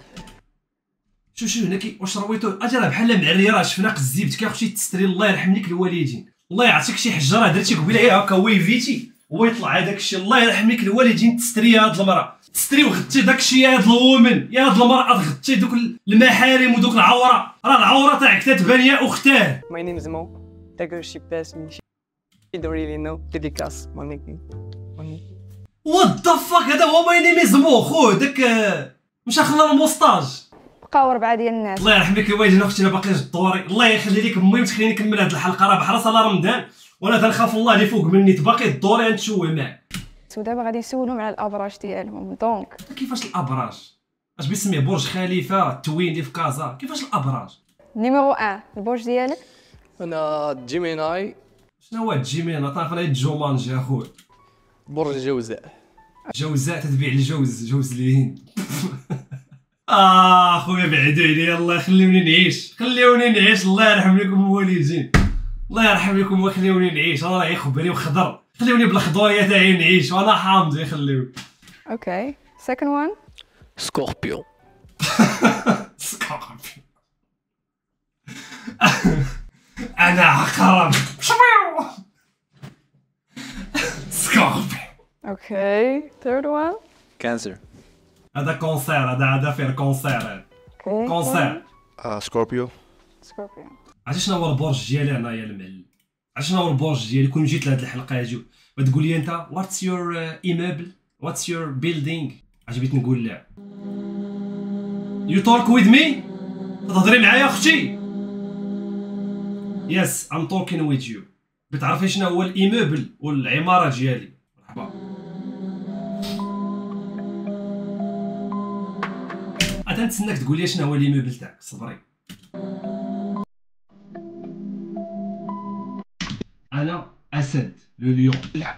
شو شو هنا كي واش رويتو اجي راه بحال معريه راه شفنا قزيبت كي اختي تستري الله يرحم لك الوالدين. الله يعطيك شي حجره درتي قبيله غير هكا ويفيتي ويطلع هذاك الشيء. الله يرحم لك الوالدين تستري هاد المراه تستري وغتي داك الشيء يا هاد الومن يا هاد المراه غتي دوك المحارم ودوك العوره. راه العوره تاعك تتبان يا اختاه. My name is Mo. Dagger she passed me. She don't really know. Dédicace mon nickname. Mon nickname. وات ذا فاك هذا هو ماي نيم از مو خويا داك مشى خلى الموستاج. بقاو ربعه ديال الناس. الله يرحم لك الوالدين اختي انا باقي الدوري. الله يخلي لك امي وتخليني نكمل هاد الحلقه راه بحال صلاه رمضان وانا تنخاف الله اللي فوق مني باقي الدوري غنتشوه معاك. ودابا غادي نسولهم على الابراج ديالهم. دونك كيفاش الابراج؟ اش بيسميه برج خليفه التوين اللي في كازا؟ كيفاش الابراج؟ نيميرو واحد البرج ديالك. انا جيميناي شنو هو الجيمينا؟ طاف لي الجومانجي اخويا. برج الجوزاء. جوزاء تتبيع الجوز جوز لين. اه خويا بعدوا عليا الله يخليوني نعيش خليوني نعيش. الله يرحم لكم الوالدين الله يرحم لكم وخليوني نعيش. انا راهي خبري وخضر خليوني بالخضوريه تاعي نعيش وانا حامض يخليوني. اوكي سكند وان. سكوربيون. سكوربيون. انا عقرب. سكوربيون. اوكي ثيرد وان. كانسر. هذا كونسير هذا هذا فيه كونسير هذا اوكي كونسير. سكوربيو. سكوربيون. عرفتي شنو هو البرج ديالي انا يا المعلم؟ عرفتي شنو هو البرج ديالي؟ كون جيت لهاد الحلقه هاجي وتقول لي انت واتس يور ايمابل واتس يور بيلدينغ عجبتني نقول لا. يو توك ويز مي تهضري معايا اختي؟ يس ام توكين ويز يو. بتعرفي شنو هو الايمابل والعماره ديالي؟ مرحبا. انا نتسناك تقول لي شنو هو الايمابل تاعك. صبري. انا اسد لو ليون. لا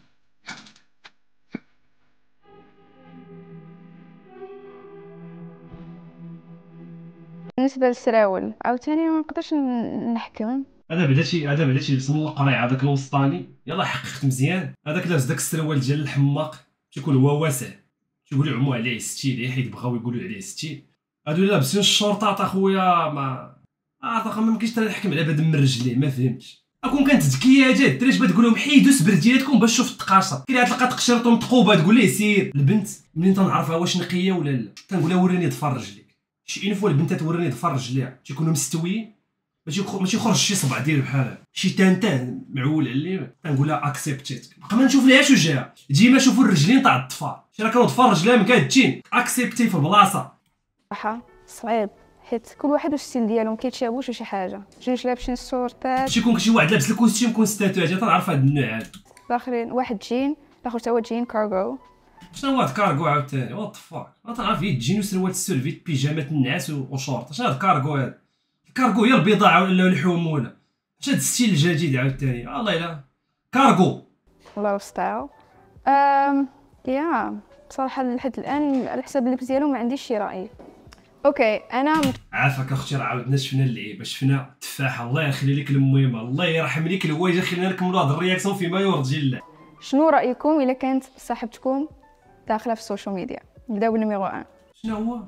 بالنسبه للسراول عاوتاني ما نقدرش نحكم. هذا بدا شي هذا بدا شي لبس من القريع هذاك الوسطاني. يلا حققت مزيان. هذاك لابس داك السروال ديال الحماق تيكون هو واسع تيقولوا عمو عليه ستيل حيت بغاو يقولوا عليه ستيل. هادو لابسين الشورطات اخويا ما عرفت ما يمكنش نحكم على بدا من رجليه ما فهمتش. اكون كانت ذكيه جات الدراري باش تقول لهم حيدوا سبردياتكم باش شوف التقاشه. كي تلقى تقشرته متقوبه تقول ليه سير. البنت منين تنعرفها واش نقيه ولا لا تنقول لها وريني ضفر رجليك. شي انفوا البنت توريني ضفر رجليها تيكونوا مستويين ماشي ماشي يخرج شي صبع ديال بحالها شي تانتان معول عليه تنقول لها اكسبتيت. بقى ما نشوف ليهاش وجهها ديما شوفوا الرجلين تاع الضفار. شي راه كانوا ضفار رجلها مقادين اكسبتي في البلاصه. صراحه صعيب حيت كل واحد والستيل ديالهم كيتشابهوش وشي حاجه. جوج لابسين الشورتات شي يكون شي واحد لابس الكوستيم كون ستاتو اجي تنعرف هاد النوع هذا. الاخرين واحد جين الاخر تا هو جين كارغو. شنو هاد كارغو عاوتاني؟ وات فاك ما تنعرف هي جين وسروال السولفيت بيجامات النعاس وشورت. شنو هاد كارغو هذا؟ كارغو هي البضاعه ولا اللحوم ولا اش هاد الستيل الجديد عاوتاني الله يلا كارغو لايف ستايل. أم يا بصراحه لحد الان على حسب اللبس ديالو ما عنديش شي راي. اوكي انا عافاك اختي راه عاودنا شفنا اللعيبه شفنا التفاحه الله يخلي لك المهمه الله يرحم لك الهوايجه خلينا نكملوا هاد الرياكسيون فيما يرضي الله. شنو رايكم الا كانت صاحبتكم داخله في السوشيال ميديا؟ نبداو بالنيميرو واحد. شنو هو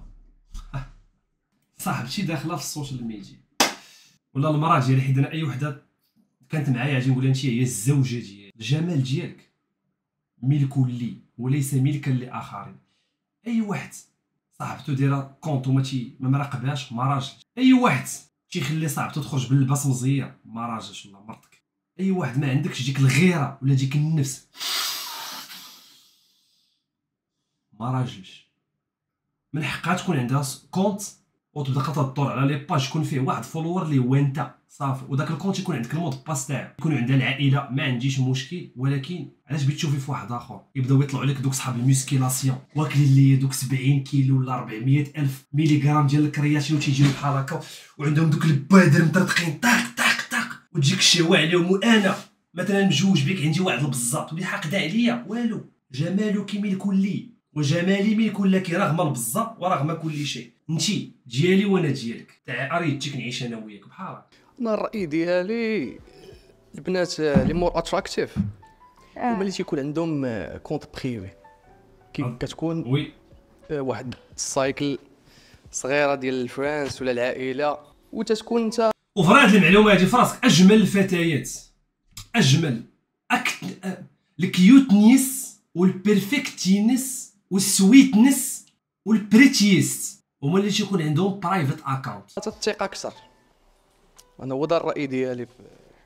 صاحبتي داخله في السوشيال ميديا ولا المراه ديالي، حيت انا اي وحده كانت معايا غادي نقول لها انت هي الزوجه ديالي. الجمال ديالك ملك لي وليس ملكا لاخرين. اي واحد صاحبته دايره كونط وما تي ما مراقبهاش ما راجلش. اي واحد تيخلي صاحبته تخرج باللباس مزيان ما راجلش ولا مرتك. اي واحد ما عندكش ديك الغيره ولا ديك النفس ما راجلش. من حقها تكون عندها كونط وتبدا كتدور على لي باج يكون فيه واحد فولور اللي هو انت صافي، وداك الكونت يكون عندك المود باس تاعك، يكون عندها العائله ما عنديش مشكل. ولكن علاش بغيت تشوفي في واحد اخر يبداو يطلعوا لك دوك صحاب الميسكيلاسيون واكلين لي دوك سبعين كيلو ولا أربعمية الف ميليغرام ديال الكرياتين وتيجيو بحال هكا وعندهم دوك البادر مطرطقين طاق طاق طاق وتجيك الشهوه عليهم. وانا مثلا مجوج بك عندي واحد البزاط واللي حاقده عليا والو. جمالك ملك لي وجمالي ملك لك رغم البزاط ورغم كل شيء. انتي ديالي وانا ديالك تاع اريدتك نعيش انا وياك بحال. انا الراي ديالي البنات اللي مور اتراكتيف هما اللي تيكون عندهم كونت بريفي كي كتكون وي واحد السايكل صغيره ديال الفرانس ولا العائله وتتكون انت. وفي هاد المعلومه هادي فراسك اجمل الفتيات اجمل أكت... الكيوتنيس والبيرفكتينس والسويتنس والبريتيست هما اللي تيكون عندهم برايفت اكاونت. تثق اكثر. انا هو ده الراي ديالي في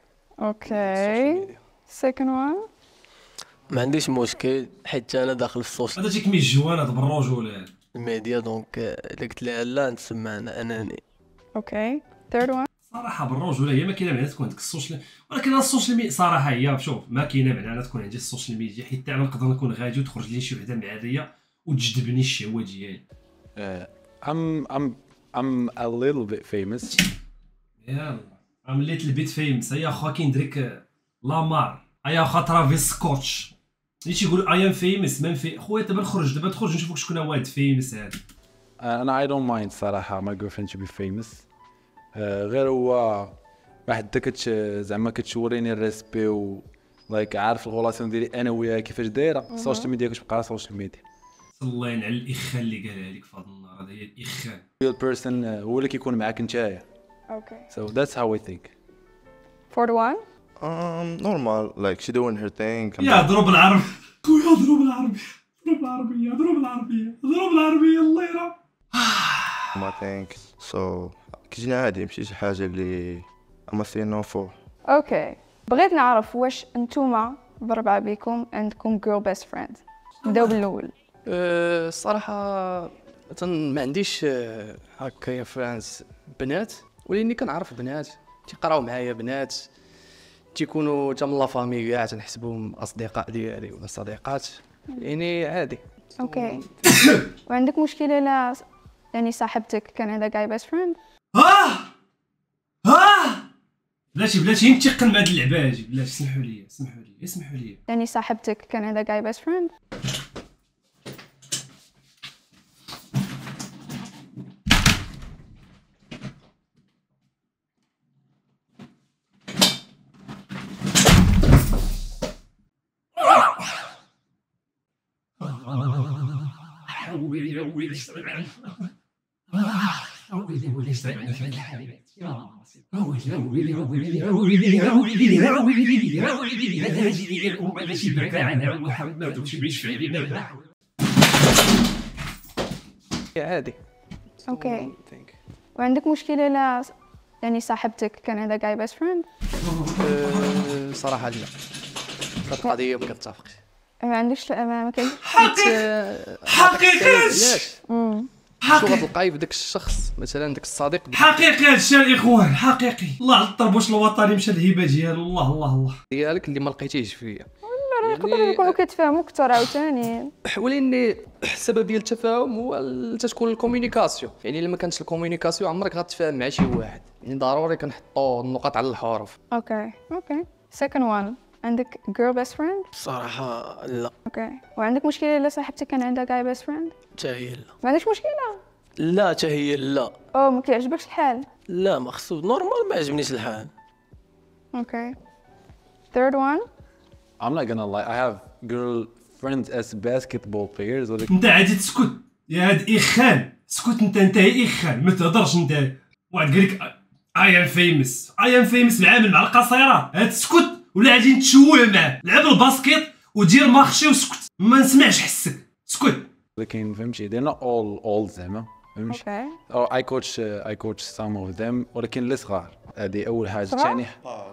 اوكي سيكند وان. ما عنديش مشكل حيت انا داخل في السوشيال هذا تيكمي الجوان هذا بالرجوله ميديا دونك الا قلت لها لا نسمع انا اناني. اوكي ثيرد وان. صراحه بالرجوله هي ما كاينه معناتها تكون عندك السوشيال، ولكن السوشيال ميديا صراحه هي شوف ما كاينه معناتها تكون عندي السوشيال ميديا حيت انا نقدر نكون غادي وتخرج لي شي وحده معريه وتجذبني الشهوه ديالي. I'm I'm I'm a little bit famous. يلا ام ليتل بيت فيمس. هيا خا كاين دريك لامار هيا خا ترافيس سكوتش اللي تيقول اي ام فيمس ما في خويا. دابا نخرج دابا تخرج نشوفك شكون هو هاد فيمس هذا. انا I don't mind صراحه my girlfriend to be famous. uh, غير هو واحد كتش زعما كتوريني الريسبي و لايك عارف الغولاسيون ديالي انا وياها كيفاش دايره. السوشيال ميديا كتبقى السوشيال ميديا. الله ينعل الاخان اللي قالها لك في هذا النهار. هذا هي الاخان. real person هو اللي كيكون معاك نتايا. اوكي so that's how I think. فورد وان. Um, normal, like she doing her thing. يا ضرب العربي خويا ضرب العربي ضرب العربيه ضرب العربيه ضرب العربيه الله يرحم. my thing. So كيجيني عادي ماشي شي حاجة اللي I'm a thing no for. اوكي بغيت نعرف واش نتوما بربعه بيكم عندكم جيرل بيست فريند؟ نبداو بالاول. أه الصراحه مثلا ما عنديش أه هكايا فرانس بنات، ولاني كنعرف بنات تيقراو معايا بنات تيكونوا تا من لا فامي كاع تنحسبهم اصدقاء ديالي ولا صديقات يعني عادي. اوكي وعندك مشكله لا يعني صاحبتك كان عندها جاي بيست فريند؟ ها ها بلاتي بلاتي ننتقل مع هاد اللعبه هادي بلاتي سمحوا لي سمحوا لي اسمحوا لي. يعني صاحبتك كان عندها جاي بيست فريند؟ عادي. اوكي وعندك مشكله لا يعني صاحبتك كان عندها جاي بيست فريند؟ أه صراحه لا، هاد القضيه ما كتفقش. ما عندكش ما كاينش حقيقة حقيقة علاش شو غتلقاي في داك الشخص مثلا داك الصديق حقيقي هادشي الاخوان حقيقي. الله على الطربوش الوطني مشى الهبه ديالو الله الله الله ديالك اللي ما لقيتيهش فيا. يقدروا يكونوا كيتفاهموا اكثر عاوتاني. ولاني السبب ديال التفاهم هو تتكون الكومونيكاسيون، يعني الا ما كانتش الكومونيكاسيون عمرك غتفاهم مع شي واحد. يعني ضروري كنحطوا النقط على الحروف. اوكي اوكي second one عندك girl best friend. صراحة لا. اوكي وعندك مشكله الا صاحبتك كان عندها guy best friend؟ حتى هي لا. ما عندكش مشكله؟ لا حتى هي لا. او ما كيعجبكش الحال؟ لا ما خصو نورمال ما عجبنيش الحال. اوكي third one I'm not gonna lie I have girl friends as basketball players ولكن انت عادي تسكت يا هاد اخان، سكت انت انت يا اخان، ما تهضرش انت. واحد قال لك اي ام فيمس اي ام فيمس معامل مع القصيره، هاد تسكت ولا غادي نتشوه معاه. لعب الباسكيت ودير مارشي وسكت، ما نسمعش حسك، سكت. ولكن فهمتي they're not all old زعما فهمتي. اوكي or I coach uh, I coach some of them ولكن اللي صغار. هذه اول حاجه. صغار؟ ثاني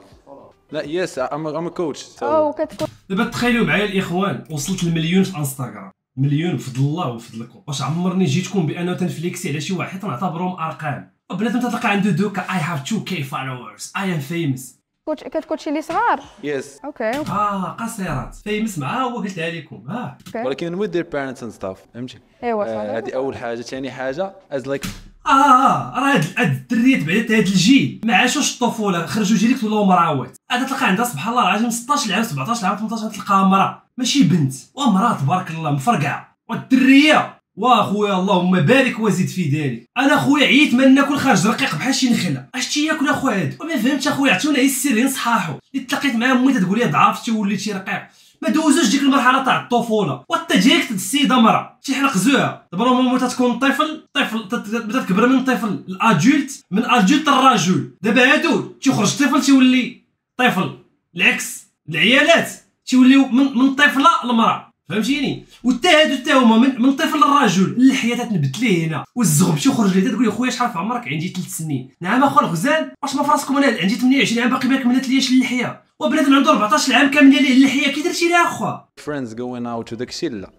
لا يس I'm a, I'm a coach so او كتكون دابا تخيلوا معايا الاخوان، وصلت المليون في انستغرام، مليون بفضل الله وفضلكم. واش عمرني جيتكم بانه تنفليكسي على شي واحد تنعتبرهم ارقام؟ بنادم تلقى عنده دوكا اي هاف تو كي فولورز اي ام فيمس. كوتش كتكوتشي اللي صغار. yes اوكي اه قصيرات فيمس معاه، هو قلتها لكم ها. اوكي ولكن with their parents and stuff فهمتي. ايوا آه، هذه صافي. اول حاجه. ثاني حاجه as like اه اه راه هاد هاد الدريات بعدا هاد الجيل ما عاشوش الطفوله، خرجوا جيليكت ولاو مراوات. هذا تلقى عندها سبحان الله العظيم ستطاش عام سبعطاش عام ثمنطاش تلقاها مراه ماشي بنت، ومراه تبارك الله مفرقعه. والدريه واخويا اللهم بارك وزيد في ذلك. انا خويا عييت ما ناكل خارج رقيق بحال شي نخله. اش تياكل اخويا هذا؟ وما فهمتش اخويا، عطونا غير السر صحاحو. اللي تلاقيت معاه امي تقول لي ضعفتي وليتي رقيق. ما دوزوش ديك المرحله تاع الطفوله، وانت ديريكت السيده مرا تيحرق زوها. دابا نورمالمون تتكون طفل طفل تبدا تكبر من طفل الادولت، من ادولت الرجل. دابا هادو تيخرج طفل تيولي طفل، العكس العيالات تيوليو من من طفله لمراه، فهمتيني؟ وتا هادو تا هما من, من طفل للرجل. اللحيه تتنبت ليه هنا، والزغب تيخرج ليه، تقول لي خويا شحال في عمرك؟ عندي ثلاث سنين. نعم اخو الغزال، واش ما فراسكم انا عندي ثمانية وعشرين عام باقي ما كملت ليش اللحيه، وبنادم عنده أربعطاش عام كامله ليه اللحيه. كي درتي ليها اخويا؟ friends going out وداك الشيء لا.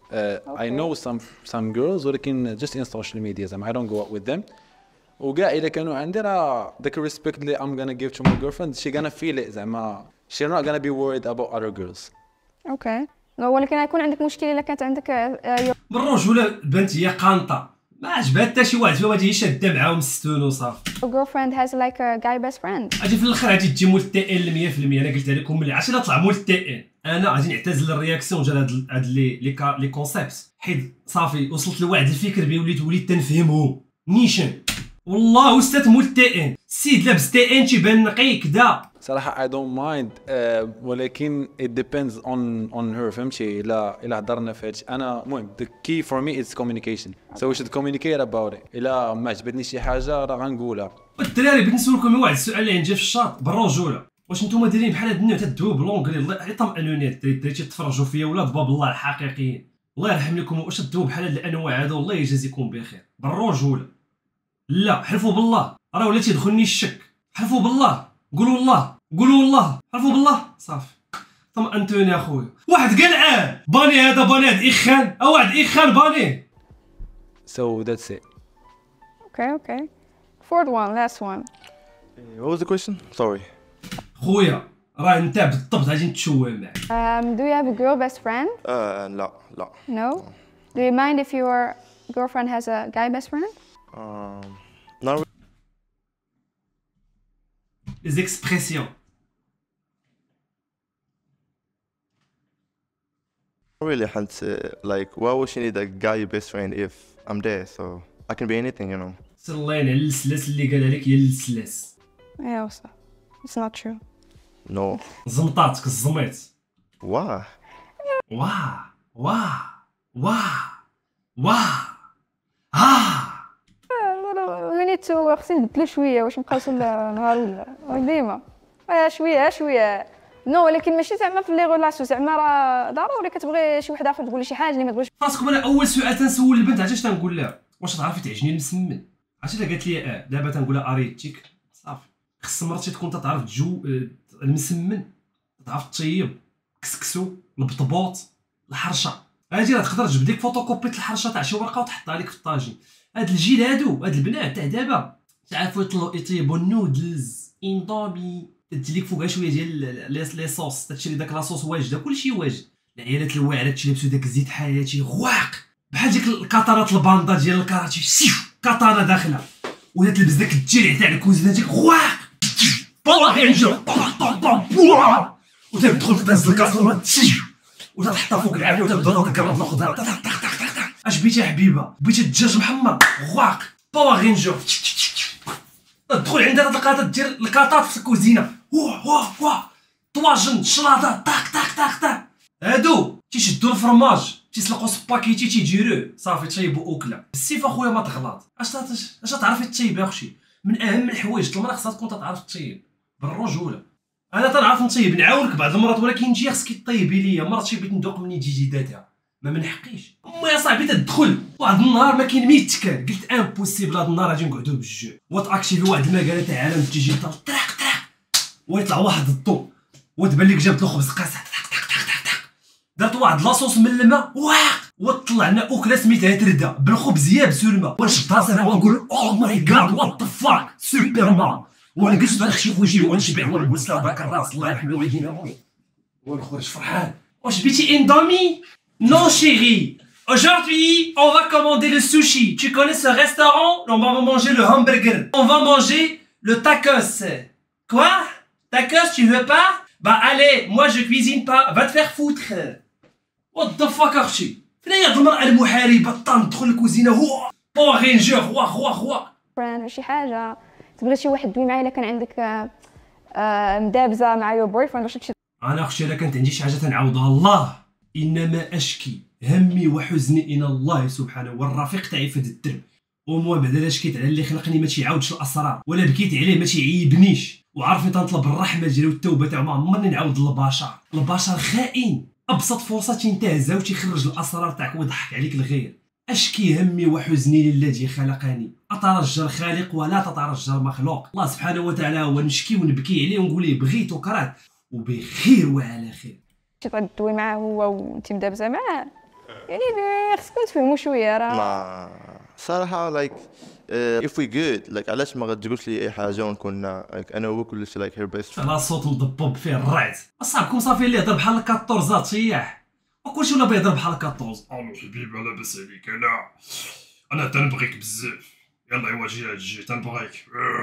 uh, I know some some girls ولكن just in social media زعما I don't go out with them. وكاع الا كانوا عندي راه داك الريسبكت اللي I'm gonna give to my girlfriend she gonna feel it زعما she not gonna be worried about other girls. اوكي ولكن غيكون عندك مشكله الا كانت عندك آه، بالرجوله البنت هي قانطه، ما عجبها حتى شي واحد فيهم، هادي شاده معاهم ستون وصافي. your girlfriend has like a guy best friend. غادي في الاخر غادي تجي مول التي ان مية في المية. انا قلت لكم ملي عرفتي لا طلع مول التي ان انا غادي نعتزل الرياكسيون ديال هاد هاد لي لي كا- لي كونسيبت، حيت صافي وصلت لواحد الفكر بي وليت وليت تنفهمهم نيشان. والله وستات مول التي ان السيد لابس تي ان تيبان نقي كدا. صراحه I don't mind uh, ولكن it depends on on her فهمتي. الا الا هضرنا في هادشي انا المهم the key for me is communication so we should communicate about it. الا ما عجبتني شي حاجه راه غنقولها. الدراري بغيت نسولكم واحد السؤال اللي عندي في الشاط بالرجوله، واش نتوما دايرين بحال هاد النوع تدويو بلونغلي؟ الله يطمئنوني الدراري تتفرجوا فيا ولاد باب الله الحقيقيين، الله يرحم لكم. واش تدويو بحال هاد الانواع هادو؟ الله يجازيكم بخير بالرجوله. لا حلفوا بالله راه ولا تيدخلني الشك. حلفوا بالله، قولوا الله، قولوا والله، حلفوا بالله صافي. طمأنتوني اخويا. واحد قال اه باني هذا باني هاد اخان، او واحد اخان باني. so that's it. اوكي اوكي fourth one last one. What was the question? Sorry. خويا راه انت بالضبط غادي نتشوه معاك. Um, do you have a girl best friend? Uh, لا لا. No. Do you mind if your girlfriend has a guy best friend? Um, not Les expressions. really. حنت like why would she need a guy best friend if I'm there? So I can be anything, you know. سلين على السلاس اللي قالها لك هي السلاس. ايوا صح. It's not true. No. زمطاتك الزميط. Why? واه واه واه واه ها. We need to خصني نبدلو شويه واش نبقاو نهار ولا ديما آه شويه شويه نو. ولكن ماشي زعما في لي غولاسيون زعما راه ضروري كتبغي شي وحده اخرى تقول لي شي حاجه اللي ما تبغيش. راسكم انا اول سؤال تنسول البنت عرفتي اش تنقول لها؟ واش تعرفي تعجني المسمن؟ عرفتي الا قالت لي اه دابا تنقول لها اريتيك صافي. خص مرتي تكون تعرف تجو آه المسمن، تعرف تطيب كسكسو البطبوط الحرشه. هادي راه تقدر تجبد لك فوتوكوبي الحرشه تاع شي ورقه وتحطها لك في الطاجين. هاد الجيل هادو هاد البنات تاع دابا تعرفوا يطيبوا النودلز اندومي، تدير لك فوقها شويه ديال لي صوص، تشري داك لاصوص واجده كلشي واجد. العيالات الواعرات تلبسوا داك الزيت حياتي غواق بحال ديك الكاتانات الباندا ديال الكاراتي، سيف كاتانا داخله ولا تلبس داك التيرع تاع الكوزينه ديك غواق باور رينجر طا طا طا بوا وتدخل تهز الكاسرونه وتحطها فوق العافيه وتبدا تقرب ناخذها طق طق طق طق. اش بيتي حبيبه؟ بيتي الدجاج محمر غواق باور رينجر تدخل عندها تلقاها دير الكاطات في الكوزينه واه واه واه طواجن شلاضه طاق طاق طاق طاق. هادو تيشدو الفرماج تيسلقو سباكيتي تيديروه صافي تيبو اوكله. بالسيف اخويا ما تغلط. اش اش تعرفي تطيب يا اختي؟ من اهم الحوايج المراه خصها تكون تعرف تطيب بالرجوله. انا تنعرف نطيب نعاونك بعض المرات ولكن انت خصك طيبي ليا مرتي بغيت ندوق من جديداتها ما من حقيش. اما يا صاحبي تدخل واحد النهار ما كاين ميت تكال قلت امبوسيبل هذا النهار غادي نقعدوا بالجوع وتاكتيفي واحد المكانه تاع عالم ديجيتال طرق طرق ويطلع واحد الضو وتبان لك جابت له خبز قاصح طق طق طق طق درت واحد لاصوص من الماء واق وطلع لنا اكله سميتها ترده بالخبز يابس والماء ونشد راسي انا ونقول او ماي جاد وات ذا فاك سوبر مان وانا جلست نخشي في وجهي ونشبع ونبوس هذاك الراس الله يرحم والدينا ونخرج فرحان. واش بيتي اندومي؟ Non chérie, aujourd'hui on va commander le sushi. Tu connais ce restaurant? On va manger le hamburger. On va manger le tacos. Quoi? Tacos tu veux pas? Bah allez, moi je cuisine pas. Va te faire foutre. What the fuck اختي؟ فين هي هاد المرأة المحاربة تندخل الكوزينة هو باور رينجر هو هو هو. فران شي حاجه تبغي شي واحد دوي معايا الا كان عندك آه مدابزه مع يور بوي فريند واش هادشي. انا اختي الا كانت عندي شي حاجة تنعاودها الله انما اشكي همي وحزني الى الله سبحانه والرفيق تاعي في هذا الدرب. وموا بعدا شكيت على اللي خلقني ما تيعاودش الاسرار ولا بكيت عليه ما تيعيبنيش وعرفني تنطلب الرحمه ديالو والتوبه تاعو ما عمرني نعاود البشر. البشر خائن ابسط فرصه تينتهزها وتيخرج الاسرار تاعك ويضحك عليك الغير. اشكي همي وحزني للذي خلقني اترجى الخالق ولا تترجى المخلوق. الله سبحانه وتعالى هو نشكي ونبكي عليه ونقول ليه بغيت وكرهت وبخير وعلى خير. شي تبغي تدوي معاه هو وانت مدابزه معاه يعني خصكم تفهموا شويه راه ما صراحة like uh, if we good like علاش ما غتقولش لي اي حاجة ونكون like انا هو كلشي like her best friend. على صوت مضبب فيه الرعد اصاحبكم صافي اللي يهضر بحال كاطورزات طياح وكلشي ولا بيهضر بحال كاطورز. الو حبيبي لاباس عليك انا انا تنبغيك بزاف يلا ايوا جي جي تنبغيك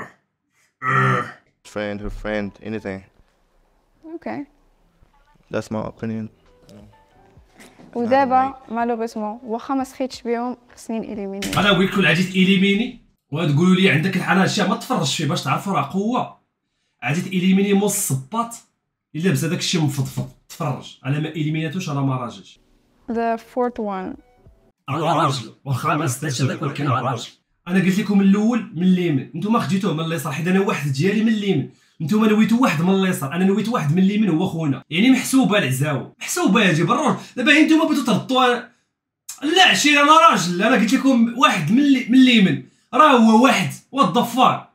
friend her friend anything اوكي. that's my opinion. ودابا مالوغوسمون واخا ما سخيتش بهم خصني نإليميني. انا نقول لكم عادي تإليميني وتقولوا لي عندك الحاله هادشي ما تفرجش فيه باش تعرفوا راه قوه. عادي تإليميني مو الصباط الا لبس هذاك الشيء مفضفض تفرج انا ما إليميناتوش انا ما راجلش. The fourth one. انا راجل واخا ما استاش هذاك ولكن انا راجل. انا قلت لكم من الاول من اليمين نتوما خديتوه من اليسار حيت انا واحد ديالي من اليمين نتوما نويتو واحد من اليسار انا نويت واحد من اليمين هو خونا يعني محسوبه العزاوه محسوبه هادي بالروج. دابا نتوما بغيتو تردوا لا عشير انا راجل انا قلت لكم واحد من من اليمين راه هو واحد والضفار.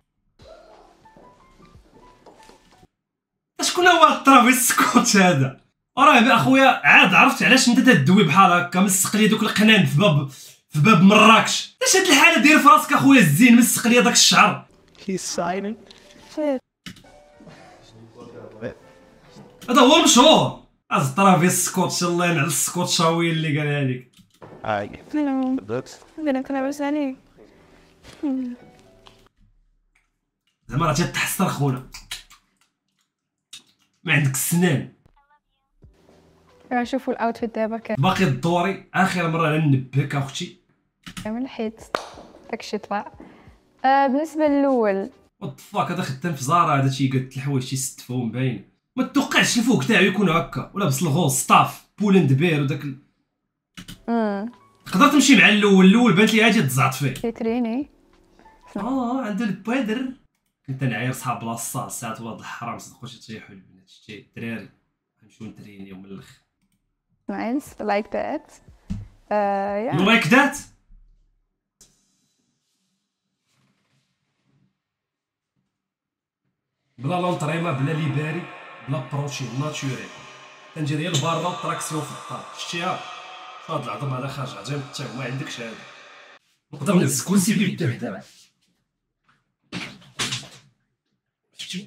شكون هو ترافيس سكوت هذا؟ راه اخويا عاد عرفت علاش انت تدوي بحال هكا مسق لي دوك القنان في باب في باب مراكش. اش هاد الحاله داير في راسك اخويا الزين مسق لي داك الشعر. He's silent. هذا هو المشهور از ترافيس سكوت الله ينعل السكوت شاوي اللي قالها لك. Hi. Hello. Looks. بنات لاباس عليك؟ زعما راه تتحسر خونا ما عندك السنان. راه شوفوا الاوتفيت دابا باقي الدوري اخر مره ننبهك اختي كامل حيت داكشي طلع. آه بالنسبه للاول وطفاك هذا خدام في زارا هذا تيقاد الحوايج تيستفهم باين ما توقعش الفوق تاعو يكون هكا ولابس الغوص ستاف بولند بير وداك ال... امم تقدر تمشي مع الاول الاول بانت لي هادي تزعط فيه. كيتريني اه عنده البوادر كنت نعاير صحاب لاصال ساعات ولاد الحرام صدقوا شي تيحوا البنات شتي الدراري نمشيو نترينيو من الاخر. نايس لايك ذات. آه يا يو لايك ذات. بلا لونطريما بلا ليباري بلا بروتين ناتوريل كندير هي البارده والطراكسيون في الدار شتيها هاد العظم هذا خارج عجيب حتى ما عندكش هذا نقدر نهز كلشي بيد وحده شفتي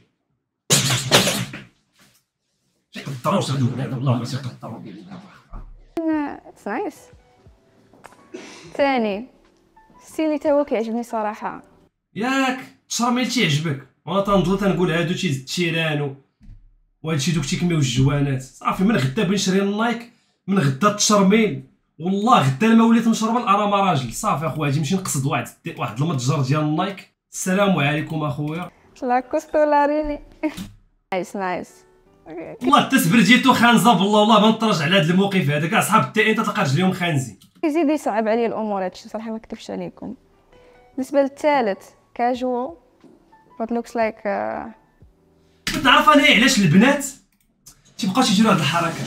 الدروس هادو والله ما تيقدروا اتس نايس. ثاني ستيلي تا هو كيعجبني صراحه ياك التشرميل تيعجبك وانا تنضل تنقول هادو تي التيران وهادشي دوك تيكميو الجوانات صافي. من غدا بغيت نشري النايك، من غدا التشرميل والله غدا لما وليت مشربل انا ما راجل صافي اخويا. غادي نمشي نقصد واحد واحد المتجر ديال النايك. السلام عليكم اخويا. لا كوستولاريني. نايس نايس. والله حتى سبرديتو خانزه بالله والله ما نطرج على هذا الموقف هذا. كاع صحاب التي انت تلقى رجليهم خانزين. يزيد يصعب عليا الامور هادشي صراحه ما نكذبش عليكم. بالنسبه للثالث كاجوال what looks like uh... تعرف انا علاش البنات تيبقاو تيديروا هاد الحركات؟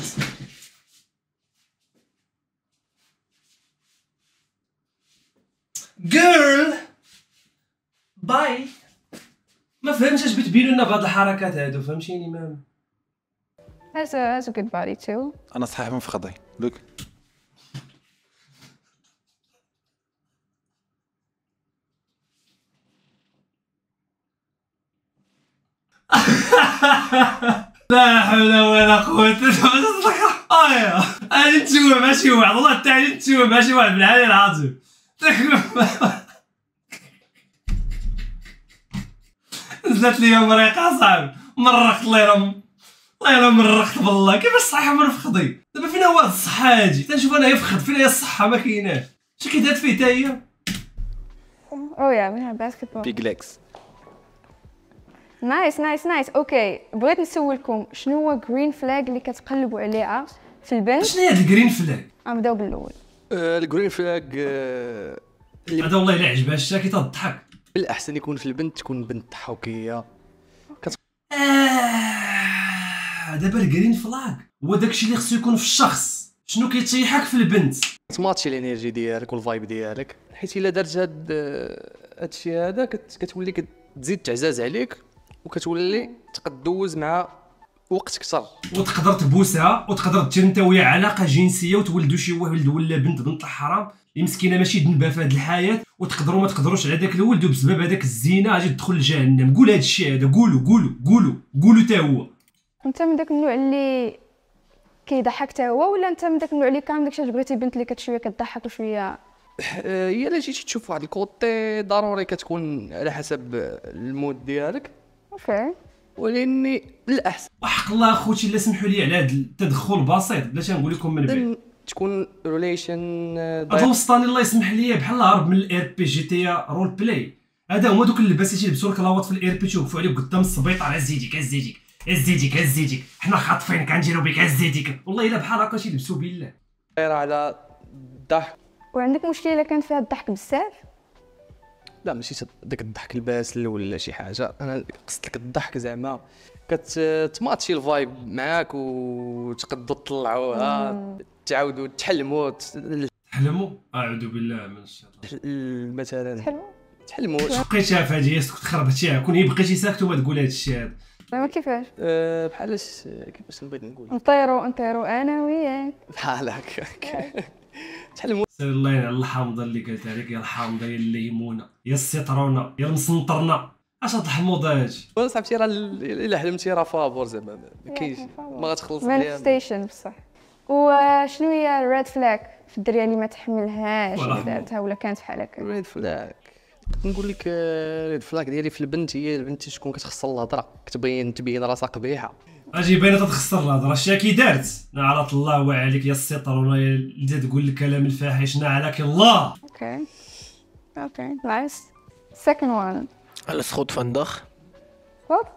جيرل باي ما فهمتش اش بتبينوا لنا بهاد الحركات هادو. فهمتيني مام؟ has a, has a good body too. انا صحيح من فخدي لوك. لا حول ولا قوة الا بالله. ايا انا نتسوى مع شي واحد والله حتى انا نتسوى مع شي واحد بالعالي العظيم. نزلت لي مريقة صاحبي مرقت الله يرحم الله يرحم مرقت بالله. كيفاش صحيح من فخدي؟ دابا فين هو هاد الصحة هادي؟ تنشوف انا يفخد فين هي الصحة ما كايناش. شي كيدات فيه حتى هي. Oh yeah we have basketball. بيج ليكس. نايس نايس نايس. اوكي بغيت نسولكم شنو هو جرين فلاج اللي كتقلبوا عليها في البنت؟ شنو هاد الجرين فلاج؟ غنبداو بالاول. الجرين فلاج هذا والله الا عجبها الشاكي تضحك. بالاحسن يكون في البنت تكون بنت ضحوكيه. آه دابا الجرين فلاج هو داكشي اللي خصو يكون في الشخص. شنو كيتيحك في البنت؟ تماتشي الانرجي ديالك والفايب ديالك، حيت الا درت هاد هادشي هذا كتولي كتزيد تعزاز عليك وكتولي تقدوز مع وقت كثر. وتقدر تبوسها وتقدر دير انت ويا علاقه جنسيه وتولدوا شي ولد ولا بنت بنت الحرام اللي مسكينه ماشي ذنبها في هذه الحياه، وتقدروا ما تقدروش على داك الولد وبسبب هذاك الزينه غادي تدخل لجهنم. قول هذا الشيء هذا، قولوا قولوا قولوا قولوا حتى هو. انت من داك النوع اللي كيضحك حتى هو، ولا انت من داك النوع اللي كامل داكشي بغيتي بنت اللي كتشويه كتضحك وشويه؟ هي الا جيتي تشوف واحد الكوتي ضروري كتكون على حسب المود ديالك. اوكي ولاني الاحسن وحق الله اخوتي الا سمحوا لي على هذا التدخل البسيط بلاش نقول لكم من بعد تكون ريليشن هذا وسطاني الله يسمح لي بحال هرب من الاير بي جي تي رول بلاي. هذا هما دوك اللباس اللي تيلبسوا لك لاوط في الاير بي توقفوا عليه قدام السبيطار. هزيديك هزيديك هزيديك هزيديك حنا خاطفينك غنديرو بك هزيديك. والله الا بحال هكا تيلبسوا بالله دايره على الضحك. وعندك مشكله الا كان فيها الضحك بزاف؟ لا ماشي داك الضحك الباسل ولا شي حاجه، انا قصدت لك الضحك زعما كتماتشي الفايب معاك وتقدروا تطلعوها تعاودوا تحلموا تحلموا. اعوذ بالله من الشيطان. مثلا تحلموا تحلموا بقيتيها في هذه سكت خربتيها. كون هي بقيتي ساكت وما تقول هذا الشيء هذا. زعما كيفاش؟ أه بحال كيفاش نبغي نقول نطيروا نطيروا انا وياك بحال هكاك. تحلموا. سير الله ينعل الحامضه اللي قالت عليك يا الحامضه يا الليمونه يا السيترونه يا المسنطرنا. اش هاد الحموضه هادي؟ وانا صاحبتي راه الا حلمتي راه فابور زعما ما كاينش ما غتخلص عليها. مانيفستيشن بصح. وشنو هي الريد فلاك في الدريه اللي ما تحملهاش اللي دارتها ولا كانت بحال هكا؟ ريد فلاك نقول لك ريد فلاك ديالي في البنت هي البنت تكون كتخسر الهضره، كتبين تبين راسها قبيحه. اجي باينه تتخسر الهضره. شاكي دارت نعرف الله وعليك يا السيطرونه اللي تقول الكلام الفاحش نعلك الله. اوكي اوكي نايس. سكند وان على سخوت فندخ وات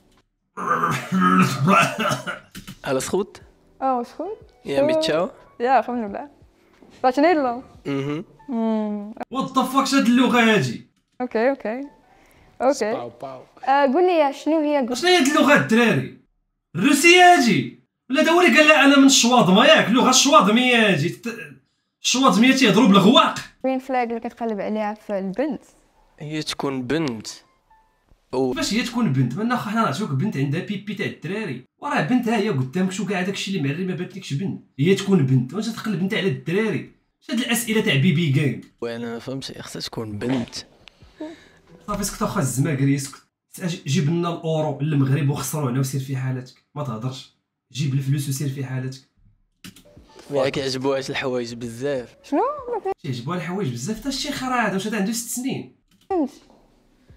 على سخوت او سخوت يا ميتشاو يا الحمد لله فاشنيلو. اها وات ذا فاك هاد اللغه هادي؟ اوكي اوكي اوكي آه، قول لي شنو هي شنو هي هاد اللغه الدراري؟ الروسيه هادي ولا دا هو اللي قال لا انا من الشواظمه ياك؟ اللغه الشواظميه هادي. الشواظميه تيهضروا بالغواق. جرين فلاج اللي كتقلب عليها في البنت هي تكون بنت باش هي تكون بنت؟ مالنا حنا نعطيوك بنت عندها بيبي تاع الدراري وراه بنت ها هي قدامك. شو كاع داكشي اللي معري ما بانتلكش بنت. هي تكون بنت واش تقلب انت على الدراري؟ اش هاد الاسئله تاع بيبي جيم؟ وانا ما فهمتش خصها تكون بنت. صافي اسكت اخا الزماكري اسكت. جيب لنا الاورو للمغرب وخسروا هنا وسير في حالتك ما تهضرش. جيب الفلوس وسير في حالتك. ما كيعجبوهاش الحوايج بزاف. شنو؟ تيعجبوها الحوايج بزاف. حتى شي خرا هذا واش هذا عنده ست سنين؟ فهمت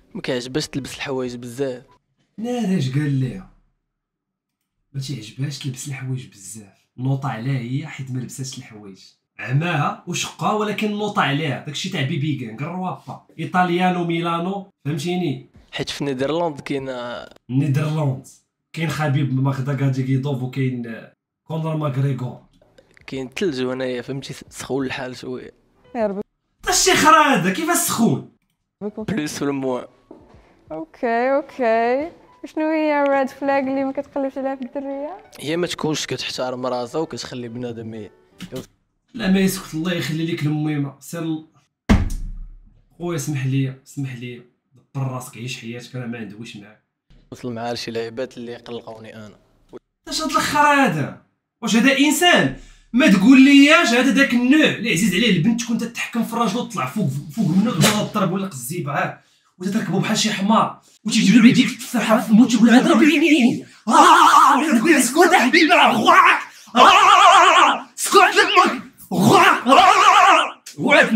ما كيعجبهاش تلبس الحوايج بزاف. ناراش قال ليها ما تيعجبهاش تلبس الحوايج بزاف، نوطا عليها هي حيت ما لبساتش الحوايج. عماها وشقها ولكن نوطا عليها داكشي تاع بيبي كانغ الروابا ايطاليانو ميلانو فهمتيني. حيت في نيدرلاند كاين نيدرلاند كاين خبيب ماغداغاديغيدوف وكاين كونر ماغريغور. كاين الثلج وهنايا فهمتي سخون الحال شويه. يا ربي. اش خرا كيفاش سخون بلوس ولا موان. اوكي اوكي شنو هي الريد فلاغ اللي ما كتقلبش عليها في الدريه؟ هي ما تكونش كتحترم راسها وكتخلي بنادم ي- لا ما يسكت الله يخلي لك المهمه. سير خويا اسمح لي اسمح لي دبر راسك عيش حياتك انا ما ندويش معاك. وصل معاه لشي لعيبات اللي يقلقوني انا. اش هاد الاخر هذا؟ واش هذا انسان؟ ما تقول لياش هذا داك النوع اللي عزيز عليه البنت تكون تتحكم في الراجل وتطلع فوق فوق منه وتبدا تضرب ولا الزيبه ها وتركبوا بحال شي حمار وتيجيو له يديك التفاحه في الموت تقول هضرب لي اه تقول اسكت حبيبي غواك اه اسكت لك غواك غواك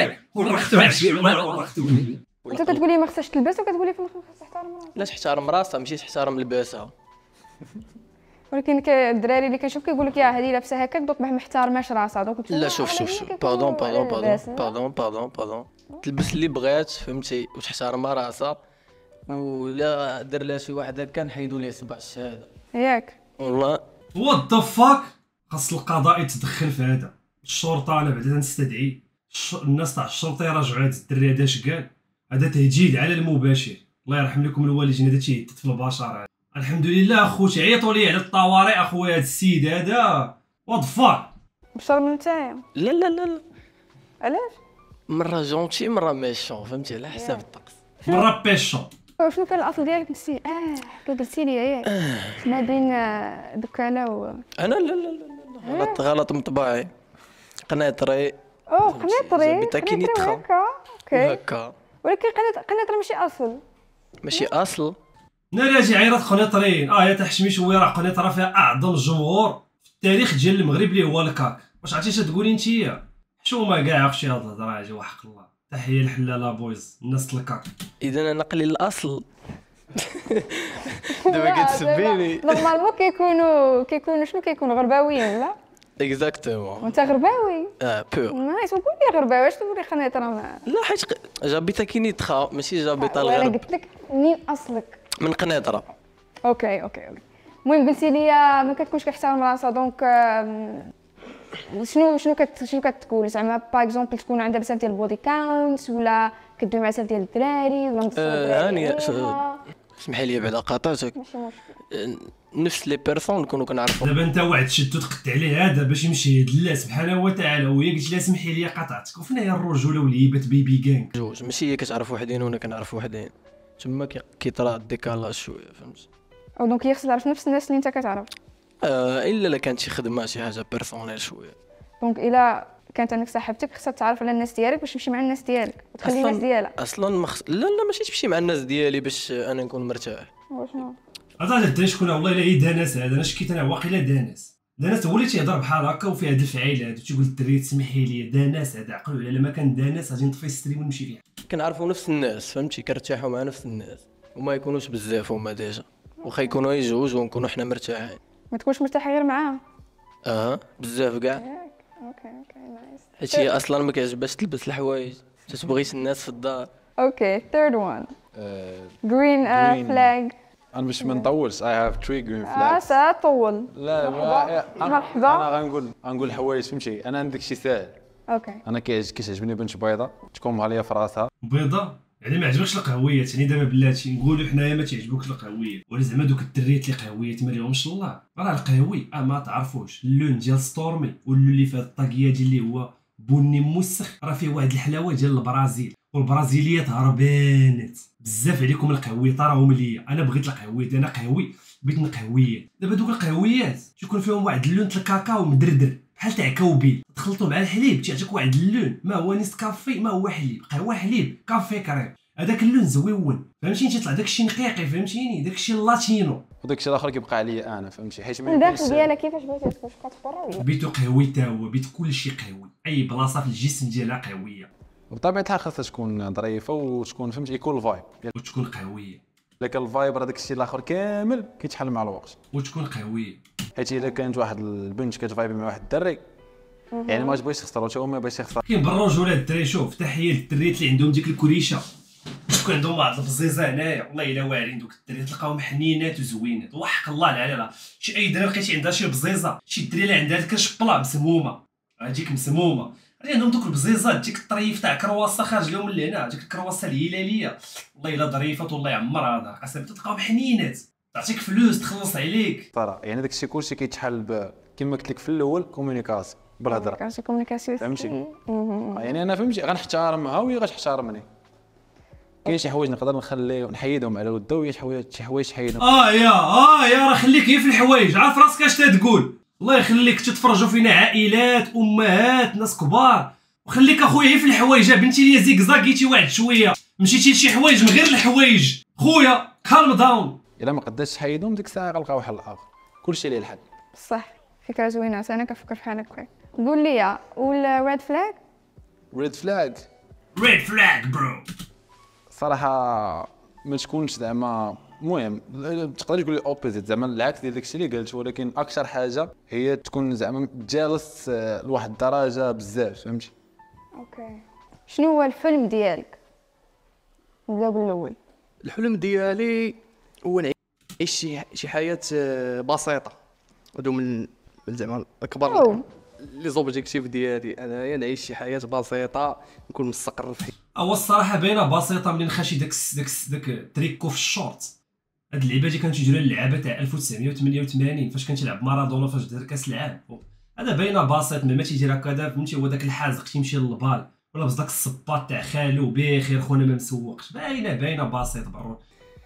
انت كتقولي ما خصهاش تلبس وكتقولي فين خصها تحترم راسها. لا تحترم راسها ماشي تحترم لباسها. ولكن كي- الدراري اللي كنشوف كيقول لك يا هذه لابسه هكاك دونك ما محترماش راسها دونك لا شوف شوف شوف باردون باردون باردون باردون باردون باردون تلبس اللي بغات فهمتي وتحترم راسها. ولا دار لها شي واحد هكا نحيدو ليه سبع الشهاده ياك. والله. وات ذا فاك. خاص القضاء يتدخل في هذا. الشرطه انا بعدا نستدعي الش... الناس تاع الشرطه يراجعوا هذا الدري هذا اش قال. هذا تهجيد على المباشر. الله يرحم لكم الوالدين هذا تيهدد في البشر هذا. الحمد لله اخوتي عيطوا لي على الطوارئ اخويا هذا السيد هذا وات فاك. بشر من نتايا. لا لا لا لا علاش؟ مره جونتي مره ميشون فهمتي على حساب الطقس. مره بيشو. شنو كان الاصل ديالك نسيت؟ اه كي قلتي لي ياك ما بين آه، دكانه و انا لا لا لا لا غلط غلط مطبعي قناطري اوه قنيطري زعما كاين قنيطري يدخل. هكا اوكي. وهكا ولكن قنيط- قنيطري ماشي اصل. ماشي اصل. نراجع عيرات قنيطرين اه يا تحشمي شويه راه قنيطره فيها اعظم جمهور في التاريخ ديال المغرب اللي هو الكاك. واش عرفتي اش تقولي نتيا؟ حشومه كاع عرفتي هاد الهضره اجي وحق الله. تحيه الحلاله بويز الناس الكاك. اذا انا قليل الاصل. دابا كتسبيني. نورمالمون كيكونوا كيكونوا شنو كيكونوا غرباويين لا؟ اكزاكتومون. وانت غرباوي. اه بور. نايس تقول لي غرباوي واش تقول لي قنيطره ما لا حيت ق- جابيتا كاين يدخا ماشي جابيتا وانا الغرب. قلت لك منين اصلك. من قنيطره. اوكي اوكي اوكي المهم قلتي لي ما كتكونش كتحترم راسها دونك آم، شنو شنو كت شنو كتقول زعما باغ اكزومبل تكون عندها بزاف ديال البودي كاونت ولا كدوي مع بزاف ديال الدراري ولا مقصر آه، الدراري هانية، ش- عليها؟ اسمحي لي بعدا قاطعتك. ماشي مشكل. آه، نفس لي بيرسون نكونوا كنعرفوا. دابا انت واحد شدو تقد عليه هذا باش يمشي يهد الله سبحانه وتعالى وهي قلت لها سمحي لي قطعتك. وفين هي الرجوله ولعيبه بيبي كانغ؟ جوج ماشي هي كتعرف وحدين وانا كنعرف وحدين. تما كي- كيطرا الديكالاج شويه فهمت. او دونك هي خصها تعرف نفس الناس اللي انت كتعرف. آه الا لا كانت شي خدمه شي حاجه بيرسونيل شويه. دونك الا كانت عندك صاحبتك خصها تعرف على الناس ديالك باش تمشي مع الناس ديالك وتخلي الناس ديالها. اصلا مخص... لا لا ماشي تمشي مع الناس ديالي باش انا نكون مرتاح. وشنو؟ عرفتي دري شكون والله الا هي دانس هذا. انا شكيت انا واقيلا دانس. دانس هو اللي تيهضر بحال هكا وفيه هاد الفعيل هذا تيقول الدري تسمحي لي دانس هذا عقلوا على ما كان دانس غادي نطفي الستريم ونمشي فيها. كنعرفوا نفس الناس فهمتي كنرتاحوا مع نفس الناس وما يكونوش بزاف هما ديجا واخا يكونوا غير جوج ونكونوا حنا مرتاحين. ما تكونش مرتاح غير معاها. اه بزاف كاع. ياك اوكي اوكي نايس. حيت هي اصلا ما كيعجبهاش تلبس الحوايج تتبغيش الناس في الدار. اوكي ثيرد وان آه، جرين Green. فلاج. انا باش ما نطولش اي هاف تري جرين اه فلاجز. ساطول. لا مرحبا. ما مرحبا. انا غنقول غنقول حوايج فهمتي. انا عندك شي ساهل. اوكي انا كيعجب كيعجبني بنت بيضاء تكون عليا في راسها. بيضه يعني ما عجبكش القهويات يعني دابا بلاتي نقولوا حنايا ما تعجبوكش القهويات ولا زعما دوك الدريات اللي قهويات ما ليهمش الله. راه القهوي اه ما تعرفوش اللون ديال ستورمي واللون اللي فيه الطاكيه ديال اللي هو بني موسخ راه فيه واحد الحلاوه ديال البرازيل والبرازيليات هربانات بزاف عليكم القهويات راهم ليا. انا بغيت القهويات انا قهوي بغيت القهويات. دابا دوك القهويات تيكون فيهم واحد اللون تاع الكاكاو مدردر بحال تاع كوبيل تخلطوا مع الحليب تيعطيك واحد اللون ما هو نيس كافي ما هو حليب قهوه حليب كافي كريم هذاك اللون زويون فهمتيني تيطلع داكشي نقيقي فهمتيني داكشي اللاتينو. وداك الشيء الاخر كيبقى عليا انا فهمتي حيت ما الداخل يمكنش. ديالها كيفاش بغيتي تكون بقات برا ولا بيتو قهوي تا هو بيت كلشي قهوي اي بلاصه في الجسم ديالها قهويه. وبطبيعه الحال خاصها تكون ظريفه وتكون فهمت يكون الفايب، وتكون قهويه، لكن الفايب راه داك الشيء الاخر كامل كيتحل مع الوقت. وتكون قهويه، حيت الا كانت واحد البنت كتفايبي مع واحد الدري يعني ما تبغيش تخسر حتى هو ما بغاش يخسر. كاين بالرجوله الدراري. شوف تحيه للدريات اللي عندهم ديك الكريشه، تكون عندهم واحد البزيزه هنايا والله الا واعرين دوك الدريات تلقاهم حنينات وزوينات وحق الله العلي. شي اي دري لقيتي عندها شي بزيزه، شي دري اللي عندها كشبله مسمومه، هذيك مسمومه اللي عندهم دوك البزيزات، ديك الطريف تاع كرواسه خارج لهم من هنا، ديك الكرواسه الهلاليه والله الا ظريفه والله يعمر هذا قسم تلقاهم حنينات، تعطيك فلوس تخلص عليك. ترى يعني داك الشيء كلشي كيتحل كما قلت لك في الاول كومونيكاسيون بالهضره. كاش كومونيكاسيون فهمتي؟ يعني انا فهمتي غنحترمها وهي غتحترمني. كاين شي حوايج نقدر نخلي ونحيدهم على ودها وهي شي حوايج شي حوايج تحيدهم. اه يا اه يا راه خليك هي في الحوايج، عارف راسك اش تقول. الله يخليك تتفرجوا فينا عائلات امهات ناس كبار، وخليك اخويا هي في الحوايج. بنتي لي زيكزاكيتي واحد شويه، مشيتي لشي حوايج من غير الحوايج خويا كالم داون. الا ما قدرتش تحيدهم ديك الساعه غنلقاو حل اخر، كلشي ليه الحل. صح فكره زوينه، انا كنفكر بحال هكا. قول لي والريد فلاج. ريد فلاج ريد فلاج برو صراحه ما تكونش زعما المهم تقدر تقول لي اوبوزيت زعما العكس ديال داكشي اللي قلت، ولكن اكثر حاجه هي تكون زعما جالس لواحد الدرجه بزاف فهمتي. اوكي شنو هو الحلم ديالك؟ نبداو بالاول. الحلم ديالي هو نعيش شي شي حياه بسيطه، هادو من زعما اكبر لي زوبجيكتيف ديالي انايا، نعيش شي حياه بسيطه نكون مستقر في. هو الصراحه باينه بسيطه منين خاشي داك داك داك تريكو في الشورت. هاد اللعيبه اللي كانت تجري اللعبه تاع ألف وتسعمية وثمانية وثمانين فاش كان تيلعب مارادونا فاش دار كاس العالم، هذا باينه بسيط ملي تيجي هكذا فهمتي. هو داك الحازق تيمشي للبال ولا بس داك الصباط تاع خالو بخير خونا ما مسوقش، باينه باينه بسيط برو.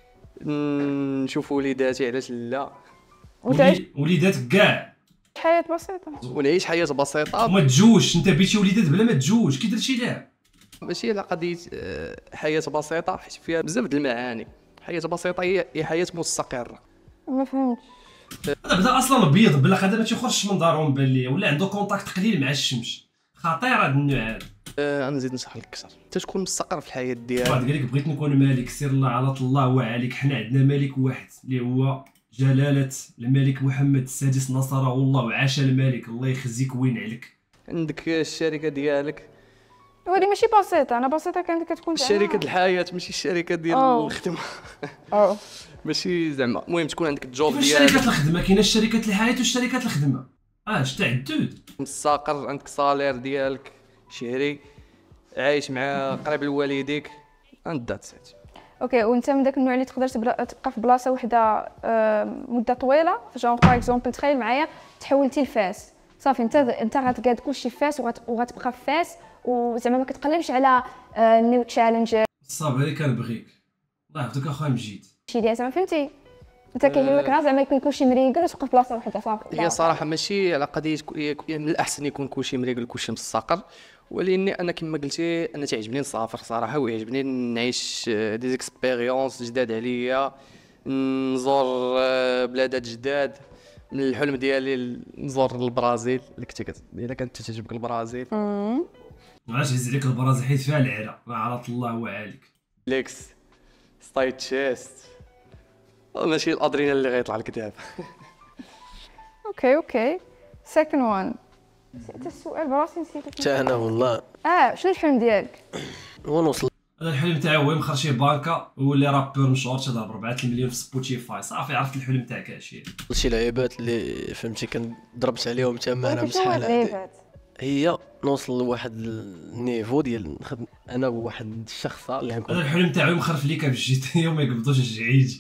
نشوف وليداتي علاش لا، وتعيش وليداتك كاع حياه بسيطه ونعيش حياه بسيطه وما تجوش. انت بيتي وليدات بلا ما تجوش كي درتي لها. ماشي على قضيه حياه بسيطه حيت فيها بزاف د المعاني. حياه بسيطه هي هي حياه مستقره. ما فهمتش. هذا بدا اصلا بيض بلا هذا ما تيخرجش من دارهم بان ليا، ولا عنده كونتاكت قليل مع الشمس. خطير هذا النوع هذا. أه انا نزيد نشرح لك اكثر. انت تكون مستقر في الحياه ديالك. واحد قال لك بغيت نكون ملك، سير الله على الله وعليك. حنا عندنا ملك واحد اللي هو جلاله الملك محمد السادس نصره الله وعاش الملك، الله يخزيك وين عليك. عندك الشركه ديالك، ولي ماشي بسيطه. انا بسيطه كانت كتكون شركه الحياه ماشي الشركه ديال الخدمه. اه ماشي زعما المهم تكون عندك الجوب ديالك. شركات الخدمه كاينه الشركات الحياه وشركات الخدمه، اه اش تعدد. مستقر عندك صالير ديالك شهري، عايش مع قريب لوالديك اند ذاتس ات. اوكي وانت من داك النوع اللي تقدر تبقى في بلاصه وحده مده طويله، جون باغ اكزومبل تخيل معايا تحولتي لفاس صافي، انت انت غتقاد كلشي فاس وغتبقى في فاس وزعما ما كتقلبش على نيو تشالنج. صافي كنبغيك الله يحفظك اخويا مجيد شي ديال زعما فهمتي انت كيهمك غير زعما يكون كلشي مريقل وتبقى في بلاصه وحده صافي. هي صراحه ماشي على قضيه من الاحسن يكون كلشي مريقل كلشي مستقر، ولاني انا كما قلتي انا تعجبني نسافر صراحه ويعجبني نعيش دي زيكسبيريونس جداد عليا، نزور بلادات جداد. من الحلم ديالي نزور البرازيل اللي كنت الا كانت تعجبك البرازيل. امم علاش هز عليك البرازيل حيت فيها العرا راه على الله وعليك. ليكس ستايت تشيست ماشي الادرينال اللي غيطلع لك دابا. اوكي اوكي سكند وان. نسيت السؤال براسي نسيت. حتى انا والله. اه شنو الحلم ديالك؟ هو نوصل. انا الحلم تاعي هو يمخر شي بانكا ويولي رابور مشهور تضرب أربعة المليون في سبوتيفاي صافي. عرفت الحلم تاعك اش هي؟ شي لعيبات اللي فهمتي كنضربت عليهم تماما شحال شحال هي نوصل لواحد النيفو ديال نخدم انا وواحد الشخصه اللي غنكون. انا الحلم تاعي يمخر في ليكا بالجيتيه وما يقبضوش الجعيج.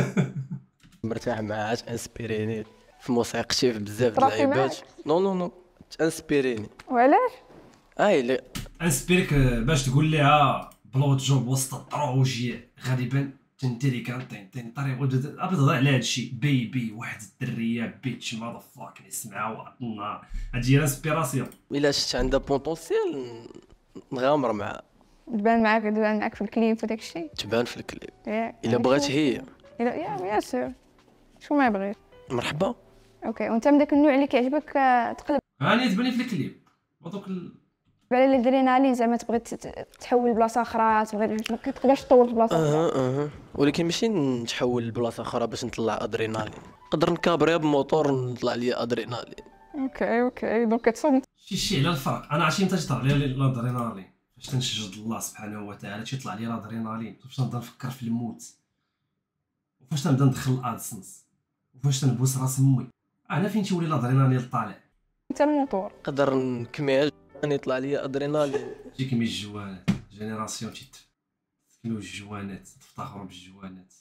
مرتاح معاه تانسبيريني في موسيقتي في بزاف د اللعيبات. نو نو نو تانسبيريني. وعلاش؟ اي لا انسبيرك باش تقول لها بلوت جوب وسط الطروجيه غالبا تنتري كانتين تنطري ابدا هضر على هادشي. بيبي واحد الدريه بيتش ماذا فاك نسمعها وقت النهار هادي هي الانسبيراسيون. الا شفت عندها بوتونسيال نغامر معها. تبان معاك تبان معاك في الكليب وداك الشيء. تبان في الكليب الا الا بغات هي. الا يا بيان سور شو ما يبغي. مرحبا. اوكي وانت من داك النوع اللي كيعجبك تقلب. هاني تباني في الكليب ودوك على الادرينالين زعما تبغي تحول لبلاصه اخرى، تبغي ما كتقدرش تطول في بلاصه اخرى. اها اها ولكن ماشي نتحول لبلاصه اخرى باش نطلع ادرينالين، نقدر نكابريا بموتور ونطلع لي ادرينالين. اوكي اوكي دونك كتصوم شي شي على الفرق. انا عرفتي متى تطلع لي الادرينالين؟ فاش تنشجد الله سبحانه وتعالى تيطلع لي الادرينالين، فاش تنبدا نفكر في الموت، وفاش تنبدا ندخل الادسنس، وفاش تنبوس راس امي، انا فين تيولي الادرينالين طالع. انت الموتور نقدر نكمل يطلع لي ادرينالين. شي كيما الجوانات جينيراسيون تيتكملوا الجوانات، تفتخروا بالجوانات.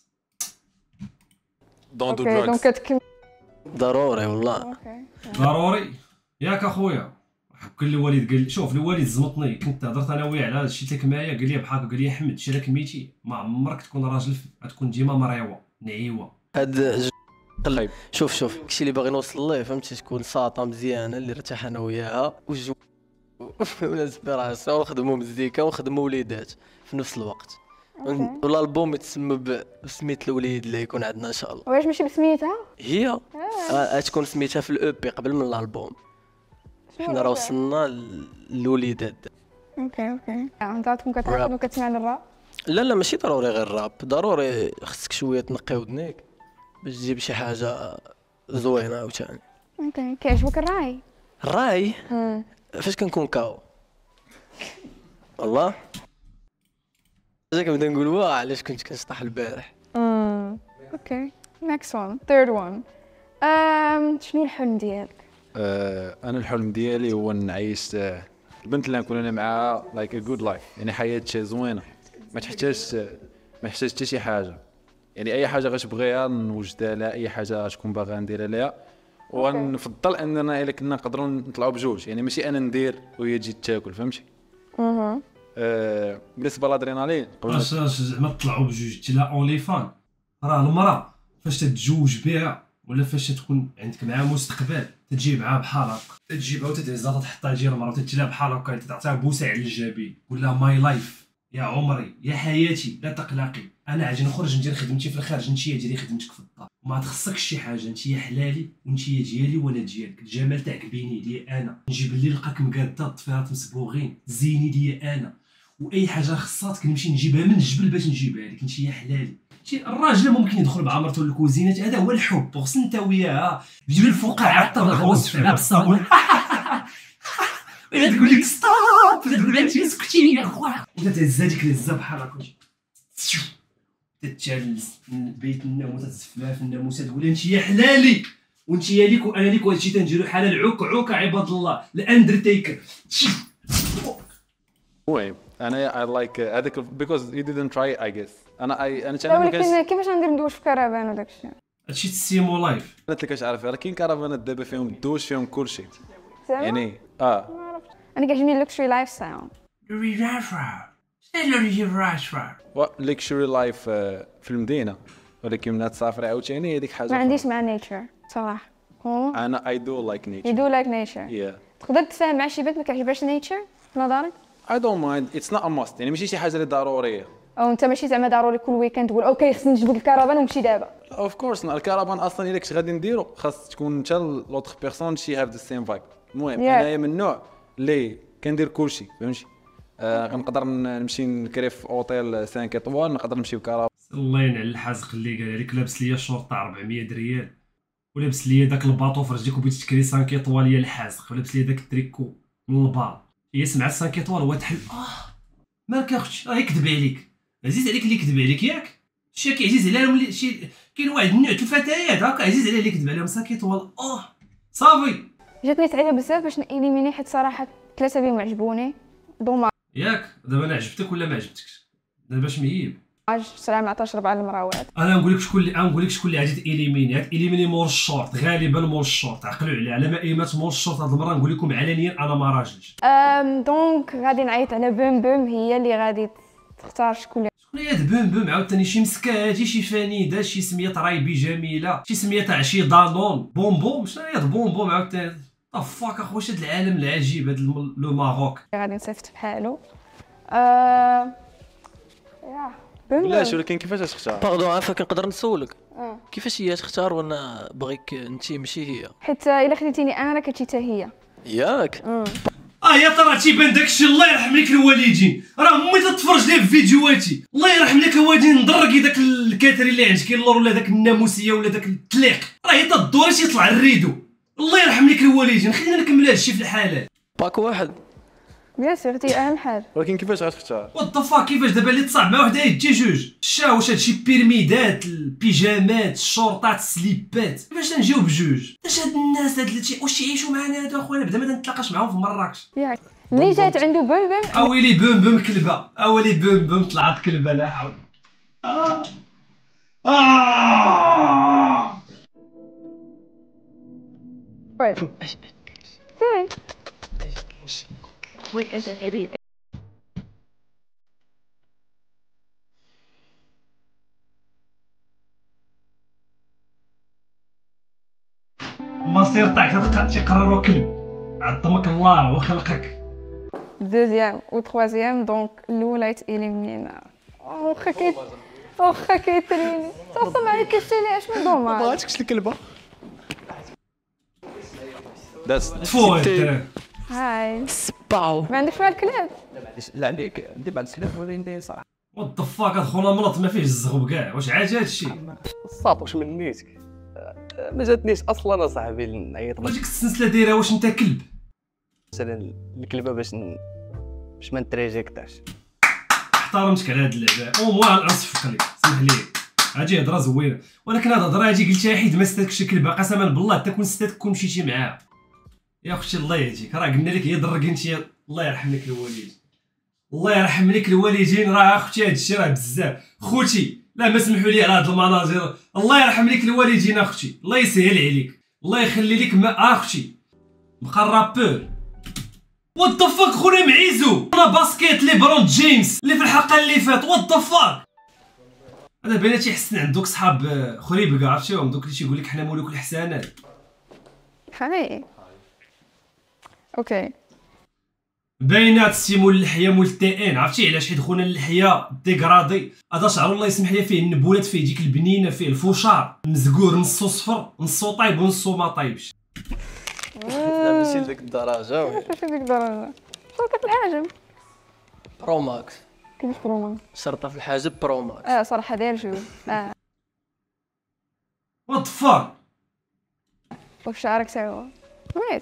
دون دو اوكي دونك دراكس كتكمل. ضروري والله. اوكي ضروري ياك اخويا. كل الوالد قال شوف الوالد زمطني، كنت هضرت انا وياه على شي تكمايه، قال لي بحال قال لي احمد شي راك ميتي ما عمرك تكون راجل، غتكون ديما مريوه نعيوه. هاد طيب شوف شوف داكشي اللي باغي نوصل ليه، فهمتي، تكون ساطه مزيانه اللي ارتاح انا وياها وجو ونسبيراسيون ونخدموا مزيكا ونخدموا وليدات في نفس الوقت. والالبوم يتسمى بسميت الوليد اللي يكون عندنا ان شاء الله. واش ماشي بسميتها هي آه. تكون سميتها في الاو بي قبل من الالبوم. حنا راه وصلنا للوليدات. اوكي اوكي انت تكون كتعرف وكتسمع الراب؟ لا لا ماشي ضروري غير الراب، ضروري خصك شويه تنقي ودنيك باش تجيب شي حاجه زوينه عاوتاني. اوكي كيعجبك الراي؟ الراي فاش كنكون كاو والله جا كنبدا نقول واه علاش كنت كنشطح البارح. امم اوكي next one third one um شنو الحلم ديالك؟ آه انا الحلم ديالي هو نعيش آه البنت اللي نكون انا معاها لايك ا جود لايف، يعني حياه زوينه ما تحتاجش ما تحتاج حتى شي حاجه، يعني اي حاجه غتبغيها نوجدها لها، اي حاجه تكون باغا نديرها لها. ونفضل اننا الا كنا نقدروا نطلعوا بجوج، يعني ماشي انا ندير وهي تجي تاكل، فهمتي؟ اها آه بالنسبه للادرينالين قبل زعما تطلعوا بجوج تي لا اونلي فان، راه المراه فاش تتزوج بها ولا فاش تكون عندك معها مستقبل تجي معها بحال هكا، تجيبها وتتهزها تحطها جي المراه وتتجيها بحال هكا، تعطيها بوسه على الجبين، قول لها ماي لايف يا عمري يا حياتي لا تقلقي، انا عاجي نخرج ندير خدمتي في الخارج، انت ديري خدمتك في الدار، وما تخصكش شي حاجه، انت حلالي وانت ديالي وانا ديالك، الجمال تاعك بيني ديال انا، نجيب اللي نلقاك مقاده الطفيرات مسبوغين زيني ديال انا، واي حاجه خصاتك نمشي نجيبها من الجبل باش نجيبها لك، انت حلالي. الراجل ممكن يدخل مع مرته للكوزينه، هذا هو الحب، خص انت وياها جيب الفقاعه عطر الغوص في بالصابون ولا تقول لك ستوب ولا تقول لك اسكتي يا خويا، ولا تهز هذيك الهزه بحال هكا تتجلس من بيت النوم وتتزفلها في الناموسه، تقول انت يا حلالي وانت يا ليك وانا ليك، وهادشي تنجرو حلال عوك عوك عباد الله الاندرتيكر. المهم انا اي لايك هذاك بيكوز يو didn't try I guess. انا اي انا تاع ولكن كيفاش غندير ندوش في كرفان وداك الشيء؟ هادشي تسيمو لايف. قلت لك اش عارف، راه كاين كرفانات دابا فيهم الدوش فيهم كلشي، يعني اه انا كيعجبني اللكشري لايف ستايل. لكشري لايف في المدينه، ولكن ملي تسافر عاوتاني هذيك حاجه ما عنديش مع نيتشر صراحه. انا اي دو لايك نيتشر. يو دو لايك نيتشر. تقدر تفهم مع شي بنت ما كيعجبهاش نيتشر في نظرك؟ I don't mind it's not a must، يعني ماشي شي حاجه اللي ضروريه. او انت ماشي زعما ضروري كل ويكند تقول اوكي خصني نجبد الكرفان ونمشي دابا. اوف كورس الكرفان اصلا الا كنت غادي نديرو خاص تكون انت لوطخ بيرسون شي هاف ذا سيم فايب. المهم انايا من النوع اللي كندير كلشي، فهمتي؟ آه غنقدر نمشي نكري في اوتيل خمسة ايطوال، نقدر نمشي بكرفان. الله ينعل الحازق اللي قال لك لابس ليا شورط تاع أربعمية ريال ولابس ليا داك الباطو في رجليك وبغيتي تكري خمسة ايطوال يا الحازق، ولابس ليا داك التريكو من البار، هي سمعت خمسة ايطوال هو تحل اه مالك اختي راه يكذب عليك، عزيز عليك اللي يكذب عليك ياك، شي كيعزيز عليهم شي كاين واحد النوع تاع الفتيات هكا عزيز عليه اللي يكذب عليهم خمسة ايطوال اه صافي. جاتني سعيده بزاف باش نإليميني حيت صراحه ثلاثه بهم عجبوني دوما ياك. دابا انا عجبتك ولا ما عجبتكش؟ دابا باش مهيب سلام ما عطاش ربعه المراوات. انا نقول لك شكون اللي نقول لك شكون اللي غادي تإليميني، غادي تإليميني مور الشورت، غالبا مور الشورت، عقلوا عليه على ما ايمات مور الشورت. هاد المره نقول لكم علنيا انا ما راجلش. ام دونك غادي نعيط على بوم بوم هي اللي غادي تختار شكون شكون هي هاد بوم بوم عاوتاني، شي مسكاتي شي فانيده شي سميه رايبي جميله شي سميه تاع شي دانون بومبوم، شنو هي هاد بومبوم عاوتاني طفاك اخويا هاد العالم العجيب هاد لو ماروك غادي نصيفط بحالو. اه يا بلاش ولكن كيفاش تختار؟ باردون عافاك نقدر نسولك أه. كيفاش هي تختار وانا بغيك انت ماشي هي؟ حيت الا خديتيني انا كتجي حتى هي ياك اه يا ترى تيبان داكشي. الله يرحم لك الوالدين، راه امي تتفرج ليه في فيديوهاتي. الله يرحم لك الوالدين، ندركي داك الكاتري اللي عندك اللور ولا داك الناموسيه ولا داك التليق، راه هي تدور تيطلع الريدو. الله يرحم لك الوالدين، خلينا نكمل هادشي في الحلال. باك واحد بيان سيغ تي اهم حاجه. ولكن كيفاش غتختار؟ وات ذا فاك، كيفاش دابا اللي تصاحب مع وحده يجي جوج؟ شا واش هادشي بيرميدات، البيجامات، الشورطات، السليبات، كيفاش نجيو بجوج؟ اش هاد الناس هاد اللي واش يعيشوا معنا هادو اخويا؟ بدا ما نتلاقاش معاهم في مراكش. ياك اللي جات عنده بوم بوم. اويلي بوم بوم كلبه، اويلي بوم بوم طلعت كلبه، لا حول. آه. آه. ويت سيري المصير تاعك تيقرروا كلب. عظمك الله وخلقك. دوزيام و تخوازيام دونك الاولى يتإليمينا. واخا كيت واخا كيتريني صافا ما عيطتش ليه اش من دوما. بغاتكش الكلبه. داس تفو الدراري. هاي باو ما عندكش مع الكلاب؟ لا عندك عندي بعض السلاف ولكن صراحه وات ذا فاك، هاد خونا مرض ما فيهش الزغب كاع. واش عاد هادشي؟ الساط من نيتك ما جاتنيش اصلا اصاحبي نعيط. واش ديك السلسله دايره واش انت كلب؟ مثلا الكلبه باش ن... باش ما نتريجيكتاش. احترمتك على هاد اللعبه او موال نصفق لك، سمح لي. هادي هضره زوينه، ولكن هاد الهضره هادي قلتها حيت ما ستاتكش كلبه. قسما بالله حتى كون ستاتك كون مشيتي معاها يا اختي الله يهديك. راه قلنا لك هي ضرك انت. الله يرحم لك الوالدين، الله يرحم لك الوالدين. راه اختي هادشي راه بزاف خوتي. لا ما سمحوا لي على هاد المناظر. الله يرحم لك الوالدين اختي، الله يسهل عليك، الله يخلي لك ما اختي بقى الرابور. وات ذا فاك خونا معيزو، انا باسكيت ليبرون جيمس اللي في الحلقه اللي فات. وات ذا فاك، انا بينا تيحسن عندك صحاب خريبكا، عرفتيهم دوك اللي تيقول لك حنا مولوك الحسانات. هاي اوكي باينات سي مول اللحيه مول التي ان. عرفتي علاش؟ حيت خونا اللحيه ديكرادي، هذا شعر الله يسمح لي فيه النبولات، فيه ديك البنينه، فيه الفوشار مزقور نصو صفر نصو طايب ونصو ما طايبش. لا ماشي لديك الدرجه. ماشي ديك الدرجه. شرطة في الحاجب برو ماكس، كيفاش بروما؟ شرطه في الحاجب برو ماكس. اه صراحه داير جوج. اه وات فاك. وش شعرك تا هو نايس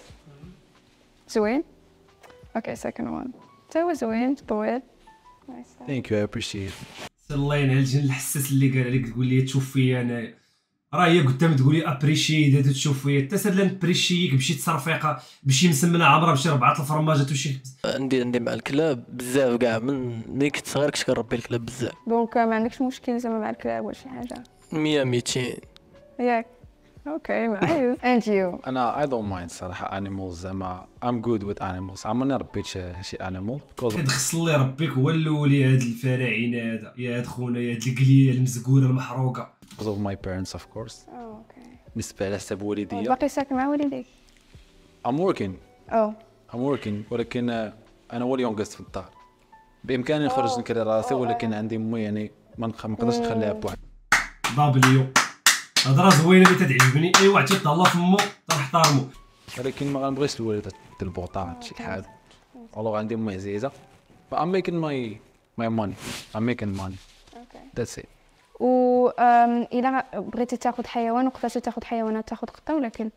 زوين. اوكي سكند وان تا هو زوين طويل نايس. ثانك يو اي ابريشيت. الله ينعل الجن الحساس اللي قال عليك تقول لي تشوف فيا انايا. راه هي قدام تقول لي ابريشي اذا تشوف فيا حتى سير لا نبريشيك بشي تصرفيقه بشي مسمنه عامره بشي ربعه الفرماجات وشي. عندي عندي مع الكلاب بزاف كاع، من ملي كنت صغير كنت كنربي الكلاب بزاف. دونك ما عندكش مشكل زعما مع الكلاب ولا شي حاجه؟ مية ميتين ياك اوكي معايا. اند يو؟ انا اي دونت مايند صراحه انيمالز، زعما ام جود وذ انيمالز. عمرني ربيت شي شي انيمال هاد خص الله يربيك هو الاولي. هاد الفراعنه هذا يا هاد خونا يا هاد القليه المزقوره المحروقه. because of my parents of course. اوكي بالنسبه على حساب والديا باقي ساكن مع والديك؟ I'm working او I'm working ولكن آه، انا هو اليونغست في الدار. بامكاني نخرج نكري راسي، ولكن عندي امي يعني ما نخ- ما نقدرش نخليها بواحد. دبليو هضره زوينه اللي تتعجبني. اي واحد تيطلع فمو تنحترمو، ولكن ما غنبغيش الوالده البوطات شي حاجه. والله عندي امي عزيزه. but I'm making my my money I'm making money اوكي. that's it. و أم، الا بغيتي تاخذ حيوان وقفاش تاخذ حيوانات؟ تاخذ قطه ولا كلب؟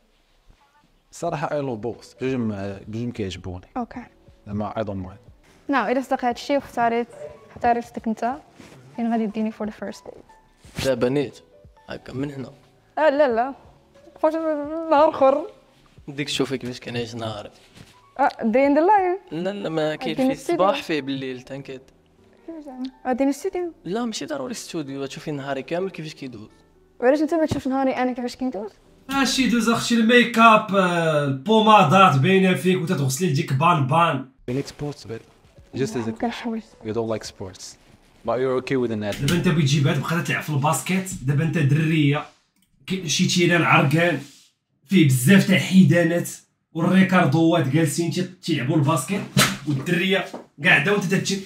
صراحه اي لو بوث، بجوج بجوج كيعجبوني اوكي زعما اي دونت مايند. نعم الا صدق هادشي واختاريت اختاريتك انت فين غادي ديني فور ذا فيرست ديت؟ دابا نيت هكا من هنا اه لا لا فاش نهار اخر نديك تشوفي كيفاش كنعيش نهاري. اه دي اند لايف لا لا ما كاين كاين فيه الاستوديو. الصباح فيه بالليل تنكيت. كيفاش زعما غادي نستديو؟ لا ماشي ضروري استوديو، تشوفي نهاري كامل كيفاش كيدوز. وعلاش انت ما تشوفش نهاري انا كيفاش كندوز؟ اش يدوز اختي الميك اب آه، البومادات باينه فيك وتتغسلي يجيك بان بان. you like sports but just as a كنحوس you don't like sports but you're okay with the net. دابا انت بغيت تجيب هاد بقيت تلعب في الباسكيت. دابا انت دريه كي- شي تيران عرقان فيه بزاف تاع حيدانات والريكاردوات جالسين تي- تيلعبوا الباسكيت، والدريه قاعده وانت تتجي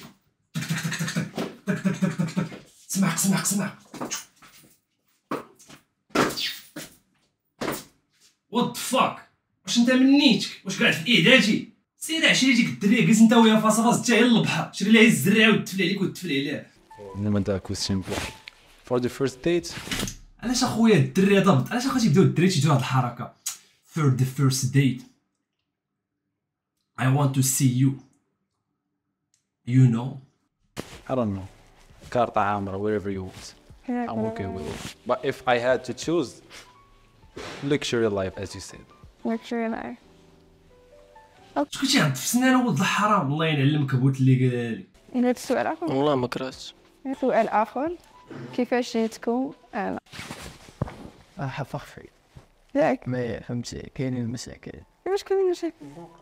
سمعك سمعك سمعك. وات فاك، واش انت من نيتك؟ واش قاعد في الاعدادي؟ سير عشري ديك الدريه جلس انت ويا فاس فاس حتى هي للبحر شري لها الزرع وتفلي عليك وتفلي عليه. انما دا كويستشن فور ذا فيرست ديت. علاش اخويا الدري هذا علاش اخويا تيبداو الدري تيديروا هاد الحركه for the first date I want to see you you know I don't know. كارطة عامرة wherever you want. I'm okay with it. But if I had to choose, luxury life as you said. luxury life. شكون تيعض في سنانه ولد الحرام الله ينعلمك بوت اللي قالها لي. هذا السؤال اخر. والله ما كرهتش. سؤال اخر كيفاش جيتكم انا؟ حفخ فيه ياك ما فهمتي كاينين المشاكل. كيفاش كاينين مشاكل؟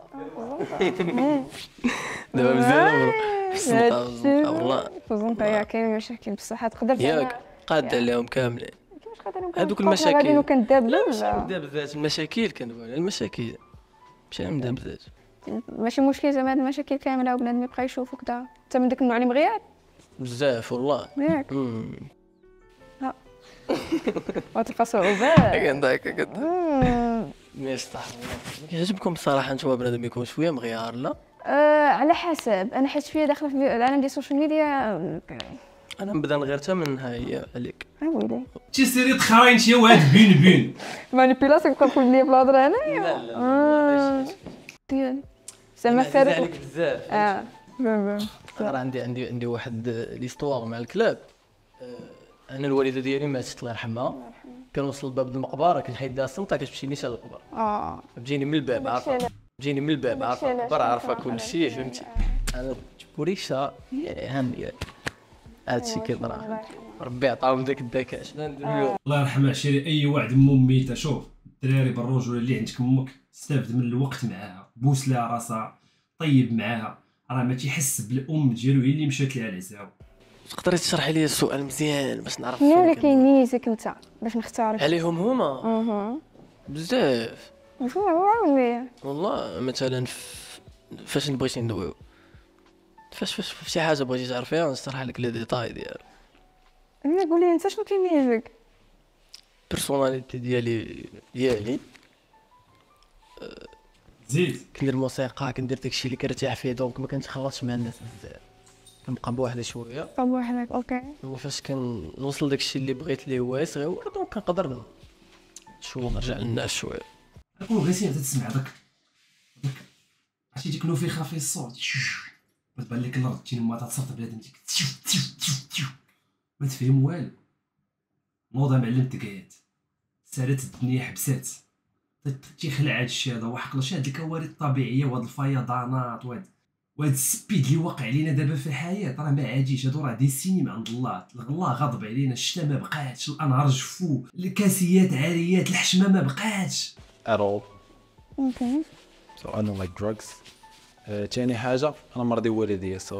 دابا مزيان الزنقه والله الزنقه يا كاينين مشاكل بصح تقدر ياك قاد عليهم كاملين. كيفاش قادر عليهم هذوك المشاكل غادي لو كان دابا لا ماشي من دابا ذات المشاكل كندوي على المشاكل ماشي من دابا ذات ماشي مشكل زعما هاد المشاكل كامله وبنادم يبقى يشوفك دا انت من داك النوع اللي مغياب بزاف والله ياك امم ها وتلقى صعوبات كنضحك كنضحك ماشي صح كيعجبكم الصراحه نتوما بنادم يكون شويه مغيار لا آه على حسب انا حيت شويه داخله في العالم ديال السوشيال ميديا انا نبدا نغير حتى منها هي عليك اه ويلي تي سيري تخراين انت وهاد بين بين مانيبيلاسيون كنقول لي بلا هضره انايا لا لا ديالي زعما فارق فارق عليك بزاف اه فهمت راه عندي عندي عندي واحد ليستوار مع الكلاب. انا الوالده ديالي ماتت الله يرحمها كنوصل لباب المقبره كنحيد السمطه كتمشي نيشان للقبر اه تجيني من الباب عارفه تجيني من الباب عارفه القبر عارفه كل شيء فهمتي. انا بوريشا هم يعني هادشي كيطرا ربي عطاهم داك الذكاء شنو ندير اليوم. الله يرحمها عشيري اي واحد مو ميته شوف الدراري بالرجوله اللي عندك امك استافد من الوقت معاها بوس لها راسها طيب معاها راه ما تيحس بالام ديالو هي اللي مشات ليها العزاو. تقدري تشرحي لي السؤال مزيان باش نعرف شنو اللي كيميزك انت باش نختارك عليهم هما اها بزاف شنو هو ولا والله مثلا فاش نبغيتي ندويو فاش فاش في شي حاجه بغيتي تعرفيها نشرح لك لي ديتاي ديالها. انا قول لي انت شنو كيميزك بيرسوناليتي ديالي ديالي زيد كندير موسيقى كندير داكشي اللي كنرتاح فيه دونك ما كنتخلطش مع الناس بزاف كنبقى بوحدي شويه طب وحدك اوكي وفاش كنوصل داكشي اللي بغيت ليه هو صغير دونك كنقدر شو نرجع للناس شويه. كون بغيتي انت تسمع داك داك عرفتي ديك نوفيخه فيه الصوت تبان لك الارض تجي ما تصرت بلادم ديك ما تفهم والو نوضه معلم تقعد سالت الدنيا حبسات تيخلع هاد الشيء هذا وحقلاش هاد الكوارث الطبيعيه وهاد الفيضانات وهاد وهاد السبيد اللي واقع علينا دابا في الحياه راه ما عاديش هادو راه دي سينما عند الله الله غاضب علينا الشتا ما بقاتش الانهار جفو الكاسيات عاريات الحشمه ما بقاتش at all. اوكي So I don't like drugs. uh, تاني حاجة أنا مرضي والديا so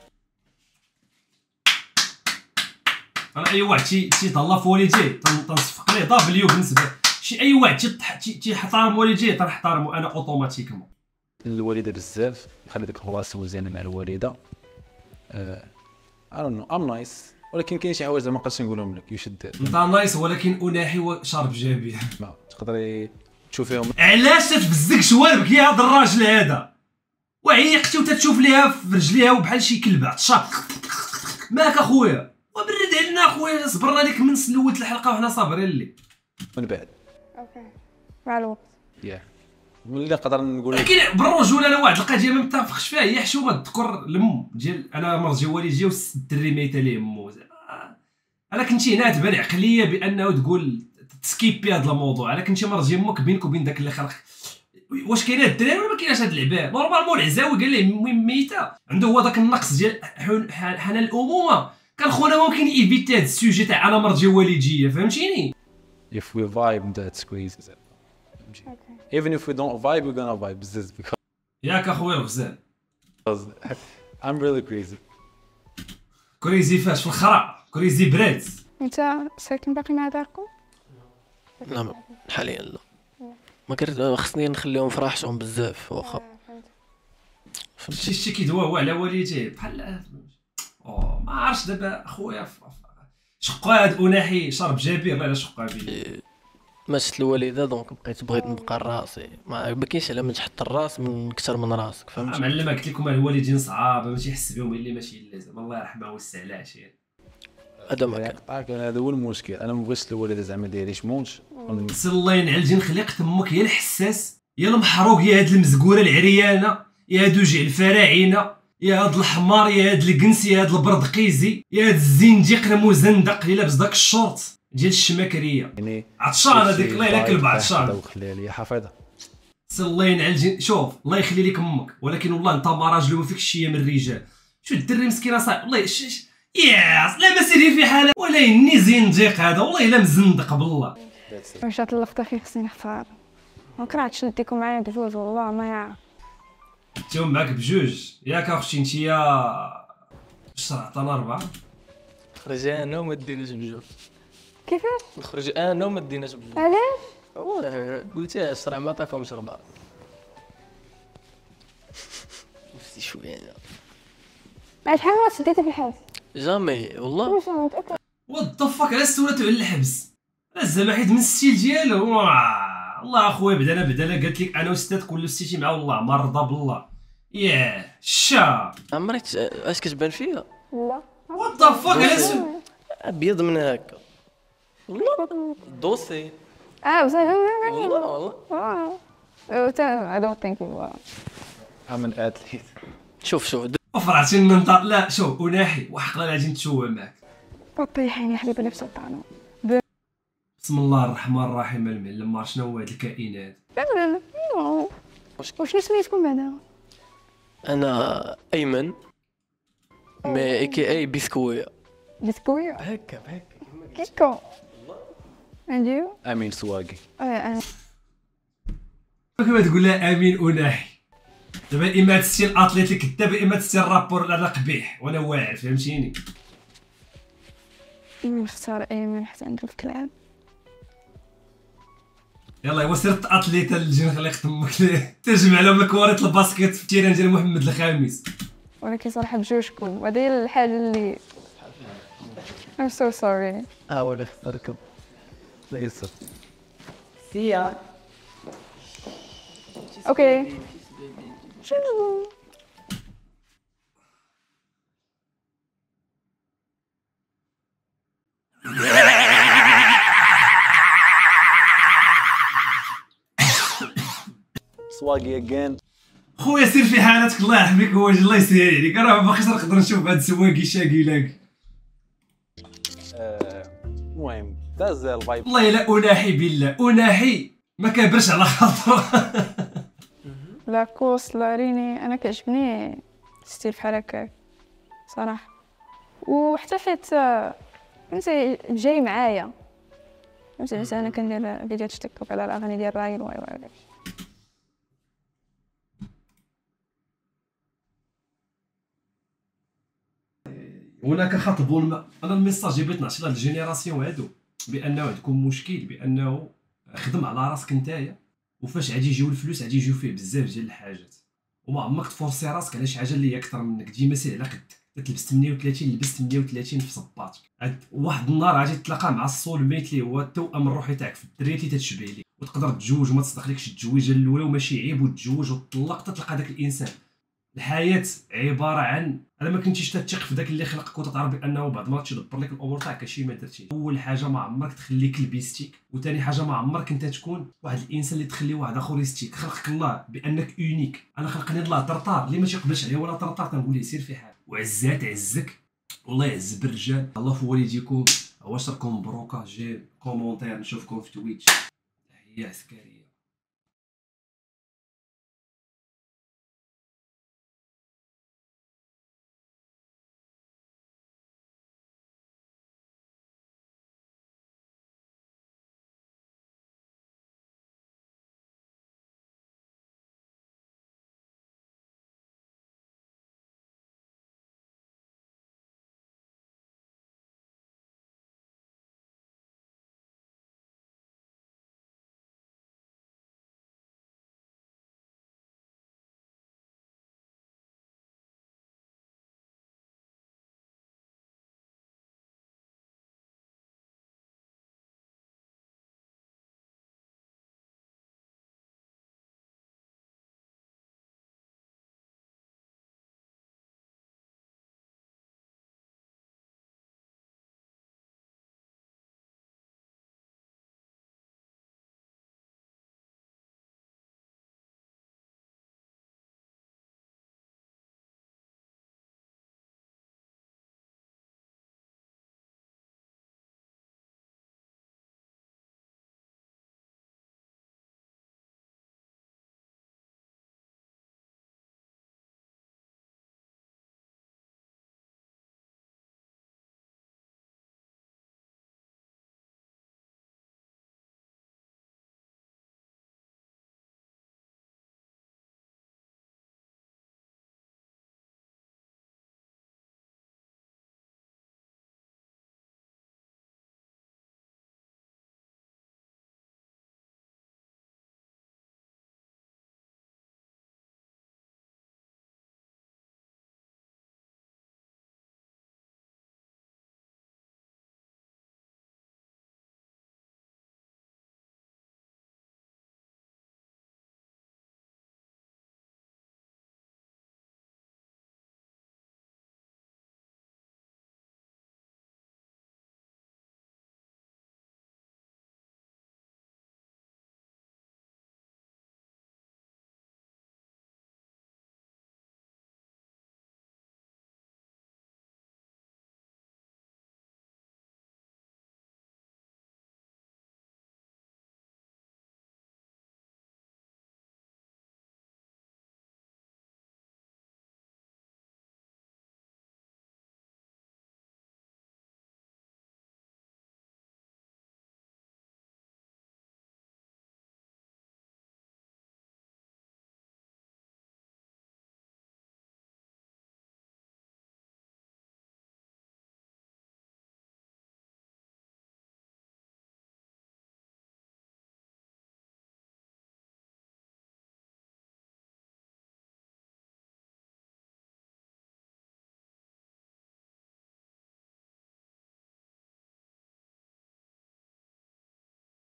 انا اي واحد تي تيتهلا في والديه تنصفق ليه دبليو بالنسبه شي اي واحد تيحترم والديه تنحترمو انا اوتوماتيكمون. الوالدة بزاف خلي ديك الراسة مزيانة مع الوالدة. uh, I don't know I'm nice ولكن كاين شي حوايج ما نقدرش نقولهم لك you should انت نايس ولكن اناحي وشارب جابيه ما تقدري تشوفيهم. علاش تتبزك شواربك يا هذا الراجل هذا وعيقتي وتتشوف ليها في رجليها وبحال شي كلبه تشاق ماك اخويا وبرد علينا اخويا صبرنا لك من سلوت الحلقه وحنا صابرين لك من بعد اوكي مع الوقت يا ملي نقدر نقول لك ولكن بالرجوله انا واحد القضيه ما متفقش فيها هي حشومه تذكر الام ديال انا مرجي والدي والدري ميته ليه مو انا كنتي هنا تبان عقليه بانه تقول تسكيبي هذا الموضوع انا كنتي مرجي امك بينك وبين داك اللي خلق واش كاين هاد الدراري ولا ما كايناش هاد اللعبات نورمالمون العزاوي قال ليه المهم ميته عنده هو داك النقص ديال حنان الامومه كان خونا ممكن ايفيتي هاد السوجي تاع انا مرجي والديه فهمتيني. if we vibe that squeezes it even if we don't vibe we're gonna vibe بزز because ياك اخويا الغزال I'm really crazy. كريزي فاش في الخرا كريزي براد. انت ساكن باقي مع داركم؟ لا حاليا لا ما كرت خصني نخليهم في راحتهم بزاف واخا شي شي كيدوا هو على والديه بحال او ما عرفتش دابا اخويا شقاد اناحي شرب جابير لا لا شقابي ماشت الوالده دونك بقيت بغيت نبقى راسي، ما كاينش على ما تحط الراس من اكثر من راسك، فهمتي؟ معلم قلت لكم الوالدين صعاب باش يحس بهم اللي ماشي اللازم، الله يرحمه ويوسع على عشير. هذا ما كان يقطعك، هذا هو المشكل. انا ما بغيتش الوالده زعما ديالي تموت. سي الله ينعل جين خليق تمك يا الحساس يا المحروق يا هاد المزقوره العريانه يا هاد وجع الفراعنه يا هاد الحمار يا هاد الكنس يا هاد البردقيزي يا هاد الزنجيق المزندق اللي لابس داك الشورت ديال الشماكريه يعني عطشانه ديك الله يلا كلب عطشان. وخليها لي حافظها. سي الله ينعل جين. شوف الله يخلي لك امك، ولكن والله انت ما راجل وما فيك شي من الرجال. شو الدري مسكينه صاحبي والله ش... ياس لا ما سيري في حاله ولا يني زنجيق هذا والله الا مزندق بالله. واش هاد اللفظه خي خصني نختار، ما كرهتش نديكم معايا بجوج والله ما يعرف. نتيهم معاك بجوج ياك اختي انت يا شرعت انا اربعه. نخرج انا وما ديناش بجوج. كيفاش نخرج انا وما ديناش بجوج. علاش والله قلتيها الشرع ما عطاكمش ربعه. نفسي شويه انا ما شحال ما شديتي في الحبس جامي والله. واش انا متاكد وات ذا فاك على السولات على الحبس على الزعما حيت من الستيل ديالو. واه، الله اخويا بعدا انا بعدا انا قالت لك انا وستات كل ستيتي مع والله ما رضى بالله. ياه شا عمرك اش كتبان فيا لا وات ذا فاك على السولات ابيض من هكا والله دوسي اه بصح والله والله. I don't think you are. I'm an athlete. شوف شوف فرعتي الننطق. لا شوف اناحي وحق الله غادي نتشوه معاك. طيحيني يا حبيبه نفس الطعنه. بسم الله الرحمن الرحيم. المعلم ما شنو هو هاد الكائنات. لا لا لا وشنو سميتكم بعدا؟ انا ايمن مي اي كي اي بسكويه بسكوية هكا هكا كيكو. and you؟ امين سواقي. اه انا كيما تقول لها امين اناحي. دابا اما تستي الاتليت الكذاب اما تستي الرابور لا قبيح وانا واعر فهمتيني. نختار ايمن حتى ندير في الكلاب. يلا ايوا سير اتليت الجن خلي يخدمك ليه تجمع لهم الكواريط الباسكيت في التيران ديال محمد الخامس. ولكن صراحه بجوجكم وهذه هي الحاجه اللي I'm so sorry. اه ولا اختاركم ليس سيا اوكي سواقي اجين. خويا سير في حالتك الله يحميك وجه الله يسهل عليك. راه ما باقيش نقدر نشوف هاد السواقي شاقي لاقي. المهم داز الفايب. والله الا اناحي بالله اناحي ما كابرش على خاطره. لا كوس لا ريني انا كيعجبني ستيل بحال هكاك صراحه. وحتى حيت فهمتي جاي معايا فهمتي. مثلا انا كندير فيديوهات تيك توك على الاغاني ديال راين واي واي. هناك خطب والما. انا الميساج اللي بغيت نعطي لهاد الجينيراسيون هادو بانه عندكم مشكل، بانه خدم على راسك نتايا وفاش غادي يجيو الفلوس غادي يجيو فيه بزاف ديال الحاجات وما عمرك تفورسي راسك على شي حاجه اللي هي اكثر منك. ديما سير على قدك. تلبس ثمانية وثلاثين لبس ثمانية وثلاثين في صباطك. واحد النهار غادي تتلاقى مع الصول ميت اللي هو التوأم الروحي تاعك في الدريه اللي تتشبه ليه وتقدر تتزوج وما تصدقلكش التزويجه الاولى وماشي عيب وتتزوج وتطلق تتلقى داك الانسان. الحياه عباره عن انا ما كنتيش تثق في داك اللي خلقك وتتعرف بانه بعد ما تيدبر لك الامور تاعك شي ما درتي. اول حاجه ما عمرك تخليك لبيستيك، وثاني حاجه ما عمرك انت تكون واحد الانسان اللي تخلي واحد اخر يستيك. خلقك الله بانك اونيك. انا خلقني الله طرطار اللي ما تيقبلش عليه ولا طرطار تنقول ليه سير في حال وعزات عزك والله يعز بالرجال. الله في والديكم. واش راكم مبروكه. جي كومونتير نشوفكم في تويتش. تحيه عسكريه.